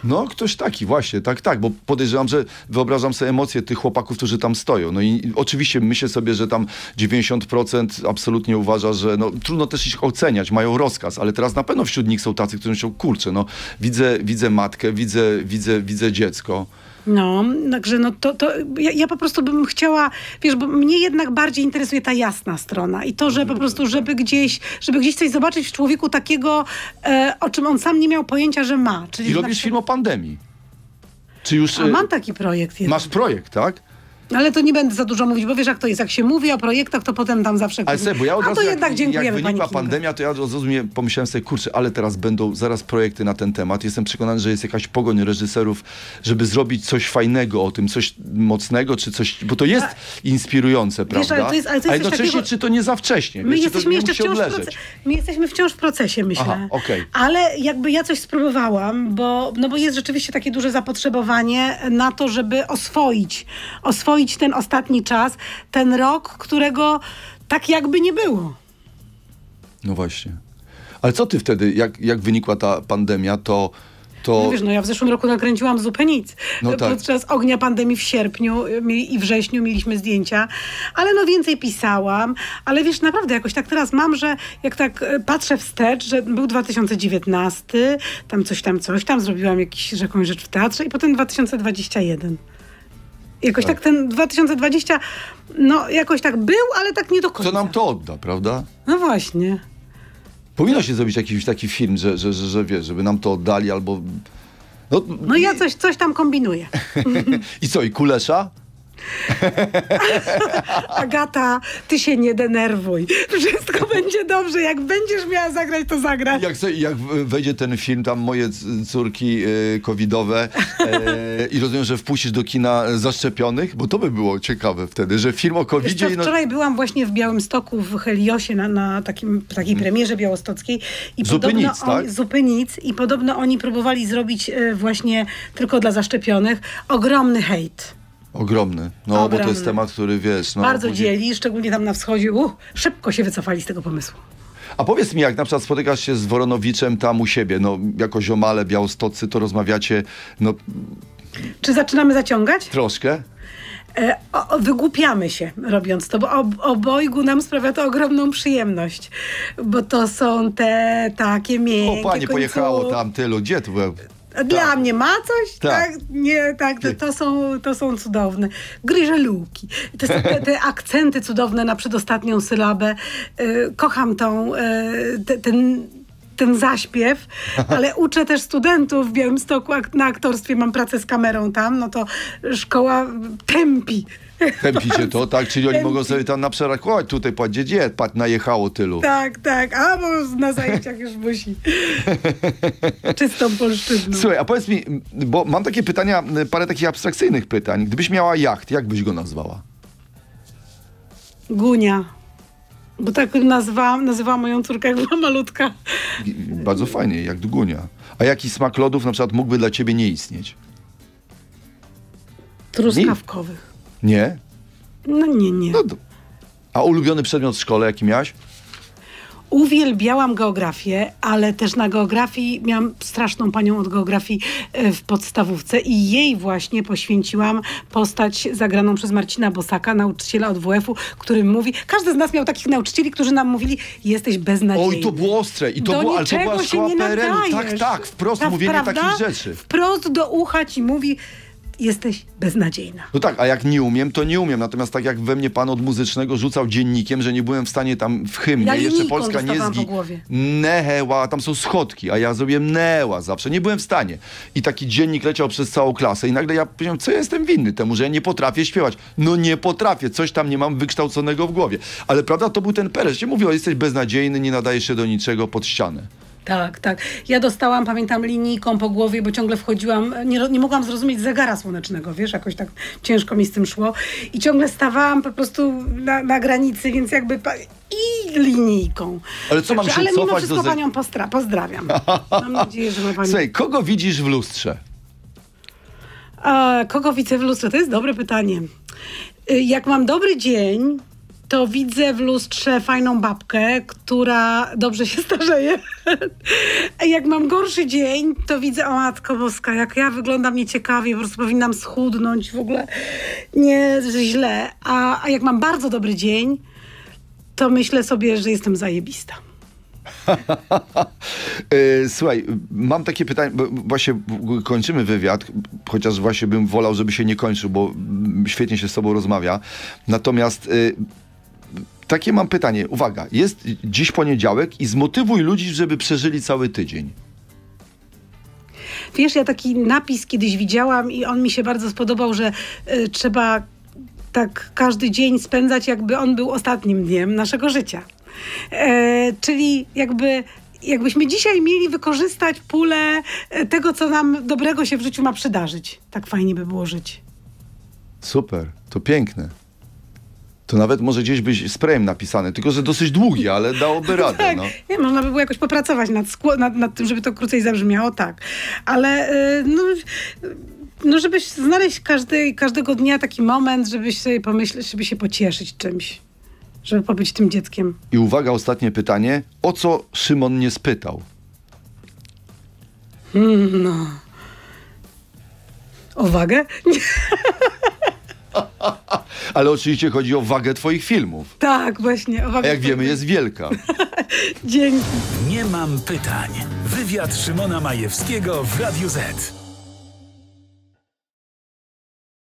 No, ktoś taki, właśnie, tak, tak, bo podejrzewam, że wyobrażam sobie emocje tych chłopaków, którzy tam stoją. No i oczywiście myślę sobie, że tam dziewięćdziesiąt procent absolutnie uważa, że no, trudno też ich oceniać, mają rozkaz, ale teraz na pewno wśród nich są tacy, którzy myślą, kurczę, no, widzę, widzę matkę, widzę, widzę, widzę dziecko. No, także no to, to ja, ja po prostu bym chciała, wiesz, bo mnie jednak bardziej interesuje ta jasna strona i to, że po prostu, żeby gdzieś, żeby gdzieś coś zobaczyć w człowieku takiego, e, o czym on sam nie miał pojęcia, że ma. Czyli I robisz przykład... film o pandemii. Czy już... A mam taki projekt. Jeden. Masz projekt, tak? Ale to nie będę za dużo mówić, bo wiesz jak to jest, jak się mówi o projektach, to potem tam zawsze... Ale sobie, bo ja od A razu, to jak, jednak dziękujemy, jak wynikła pani Kinga. pandemia, to ja od razu mnie pomyślałem sobie, kurczę, ale teraz będą zaraz projekty na ten temat. Jestem przekonany, że jest jakaś pogoń reżyserów, żeby zrobić coś fajnego o tym, coś mocnego, czy coś, bo to jest A, inspirujące, wiesz, prawda? ale to jest- ale to jest a coś jednocześnie, takiego- czy to nie za wcześnie? My Wiesz, czy jesteśmy to nie jeszcze musi wciąż w odleżeć? procesie. My jesteśmy wciąż w procesie, myślę. Aha, okej. Ale jakby ja coś spróbowałam, bo, no bo jest rzeczywiście takie duże zapotrzebowanie na to, żeby oswoić, oswoić ten ostatni czas, ten rok, którego tak jakby nie było. No właśnie. Ale co ty wtedy, jak, jak wynikła ta pandemia, to... to... No wiesz, no ja w zeszłym roku nakręciłam zupełnie nic. No tak. Podczas ognia pandemii w sierpniu i wrześniu mieliśmy zdjęcia, ale no więcej pisałam, ale wiesz, naprawdę jakoś tak teraz mam, że jak tak patrzę wstecz, że był dwa tysiące dziewiętnasty, tam coś tam, coś tam, zrobiłam jakiś, jakąś rzecz w teatrze i potem dwa tysiące dwudziesty pierwszy. Jakoś tak. tak ten dwa tysiące dwudziesty, no jakoś tak był, ale tak nie do końca. Co nam to odda, prawda? No właśnie. Powinno się zrobić jakiś taki film, że, że, że, że wiesz, żeby nam to oddali albo... No, No ja coś, coś tam kombinuję. I co, i Kulesza? Agata, ty się nie denerwuj. Wszystko będzie dobrze. Jak będziesz miała zagrać, to zagrać. Jak, sobie, jak wejdzie ten film, tam moje c- córki y, covidowe y, i rozumiem, że wpuścisz do kina zaszczepionych, bo to by było ciekawe wtedy, że film o Wiesz covidzie... co, i no... wczoraj byłam właśnie w Białymstoku w Heliosie na, na takim, takiej premierze białostockiej. I Zupy podobno nic, oni, tak? Zupy nic. I podobno oni próbowali zrobić e, właśnie tylko dla zaszczepionych ogromny hejt. Ogromny. No, bo to Ogromny. jest temat, który wiesz... No, Bardzo później- dzieli, szczególnie tam na wschodzie. Uh, szybko się wycofali z tego pomysłu. A powiedz mi, jak na przykład spotykasz się z Woronowiczem tam u siebie, no jako ziomale, białostocy, to rozmawiacie, no Czy zaczynamy zaciągać? troszkę? E, o, o, wygłupiamy się robiąc to, bo ob, obojgu nam sprawia to ogromną przyjemność. Bo to są te takie miękkie O, panie, końcówki. pojechało tam tylu, gdzie tu był? Dla Tak. mnie ma coś? Tak. Tak. Nie, tak, to, to, są, to są cudowne. Gryżeluki. To są te, te akcenty cudowne na przedostatnią sylabę. Y, kocham tą, y, te, ten, ten zaśpiew, ale uczę też studentów w Białymstoku ak- na aktorstwie. Mam pracę z kamerą tam, no to szkoła tępi. Tępicie to, tak? Czyli oni Tępi. mogą sobie tam na przerach, chodź tutaj, patrz, gdzie, gdzie, patrz, najechało tylu. Tak, tak. A bo na zajęciach już musi. Czystą polszczyzną. Słuchaj, a powiedz mi, bo mam takie pytania, parę takich abstrakcyjnych pytań. Gdybyś miała jacht, jak byś go nazwała? Gunia. Bo tak nazwałam, nazywałam moją córkę, jak była malutka. I- Bardzo fajnie, jak Dugunia. A jaki smak lodów na przykład mógłby dla ciebie nie istnieć? Truskawkowych. Nie? No nie, nie. No, to- a ulubiony przedmiot w szkole, jaki miałaś? Uwielbiałam geografię, ale też na geografii miałam straszną panią od geografii e, w podstawówce i jej właśnie poświęciłam postać zagraną przez Marcina Bosaka, nauczyciela od W F-u, który mówi, każdy z nas miał takich nauczycieli, którzy nam mówili, jesteś beznadziejny. Oj, to było ostre. I to do było, ale to niczego była się szkoła nie P R L-u. Tak, nadajesz. tak, wprost Ta- mówienie prawda? takich rzeczy. Wprost do ucha ci mówi, jesteś beznadziejna. No tak, a jak nie umiem, to nie umiem. Natomiast tak jak we mnie pan od muzycznego rzucał dziennikiem, że nie byłem w stanie tam w hymnie, Ja jeszcze linijką Polska nie dostawałam zgi... po głowie. Neheła, tam są schodki, a ja zrobiłem neła zawsze. Nie byłem w stanie. I taki dziennik leciał przez całą klasę i nagle ja powiedziałem, co ja jestem winny temu, że ja nie potrafię śpiewać. No nie potrafię, coś tam nie mam wykształconego w głowie. Ale prawda, to był ten Perez, gdzie mówił, jesteś beznadziejny, nie nadajesz się do niczego, pod ścianę. Tak, tak. Ja dostałam, pamiętam, linijką po głowie, bo ciągle wchodziłam, nie, ro- nie mogłam zrozumieć zegara słonecznego, wiesz, jakoś tak ciężko mi z tym szło. I ciągle stawałam po prostu na, na granicy, więc jakby... Pa- I linijką. Ale co, mam się Ale mimo cofać wszystko do ze- panią postra- pozdrawiam. Mam nadzieję, że ma pani... Słuchaj, kogo widzisz w lustrze? A, kogo widzę w lustrze? To jest dobre pytanie. Y, Jak mam dobry dzień, to widzę w lustrze fajną babkę, która dobrze się starzeje. Jak mam gorszy dzień, to widzę, o Matko Boska, jak ja wyglądam nieciekawie, po prostu powinnam schudnąć, w ogóle nie źle. A, a jak mam bardzo dobry dzień, to myślę sobie, że jestem zajebista. Słuchaj, mam takie pytanie, bo właśnie kończymy wywiad, chociaż właśnie bym wolał, żeby się nie kończył, bo świetnie się z tobą rozmawia. Natomiast y, takie mam pytanie, uwaga, jest dziś poniedziałek i zmotywuj ludzi, żeby przeżyli cały tydzień. Wiesz, ja taki napis kiedyś widziałam i on mi się bardzo spodobał, że y, trzeba tak każdy dzień spędzać, jakby on był ostatnim dniem naszego życia. E, czyli jakby, jakbyśmy dzisiaj mieli wykorzystać pulę tego, co nam dobrego się w życiu ma przydarzyć. Tak fajnie by było żyć. Super, to piękne. To nawet może gdzieś być sprayem napisane, tylko że dosyć długi, ale dałoby radę. Tak, No. nie, można by było jakoś popracować nad, skło- nad, nad tym, żeby to krócej zabrzmiało, tak. Ale y, no, no, żebyś znaleźć każdy, każdego dnia taki moment, żebyś sobie pomyśleć, żeby się pocieszyć czymś. Żeby pobyć tym dzieckiem. I uwaga, ostatnie pytanie. O co Szymon nie spytał? Mm, no. O wagę? Ale oczywiście chodzi o wagę twoich filmów. Tak, właśnie. O A wagę. jak wiemy, jest wielka. Dzięki. Nie mam pytań. Wywiad Szymona Majewskiego w Radiu Z.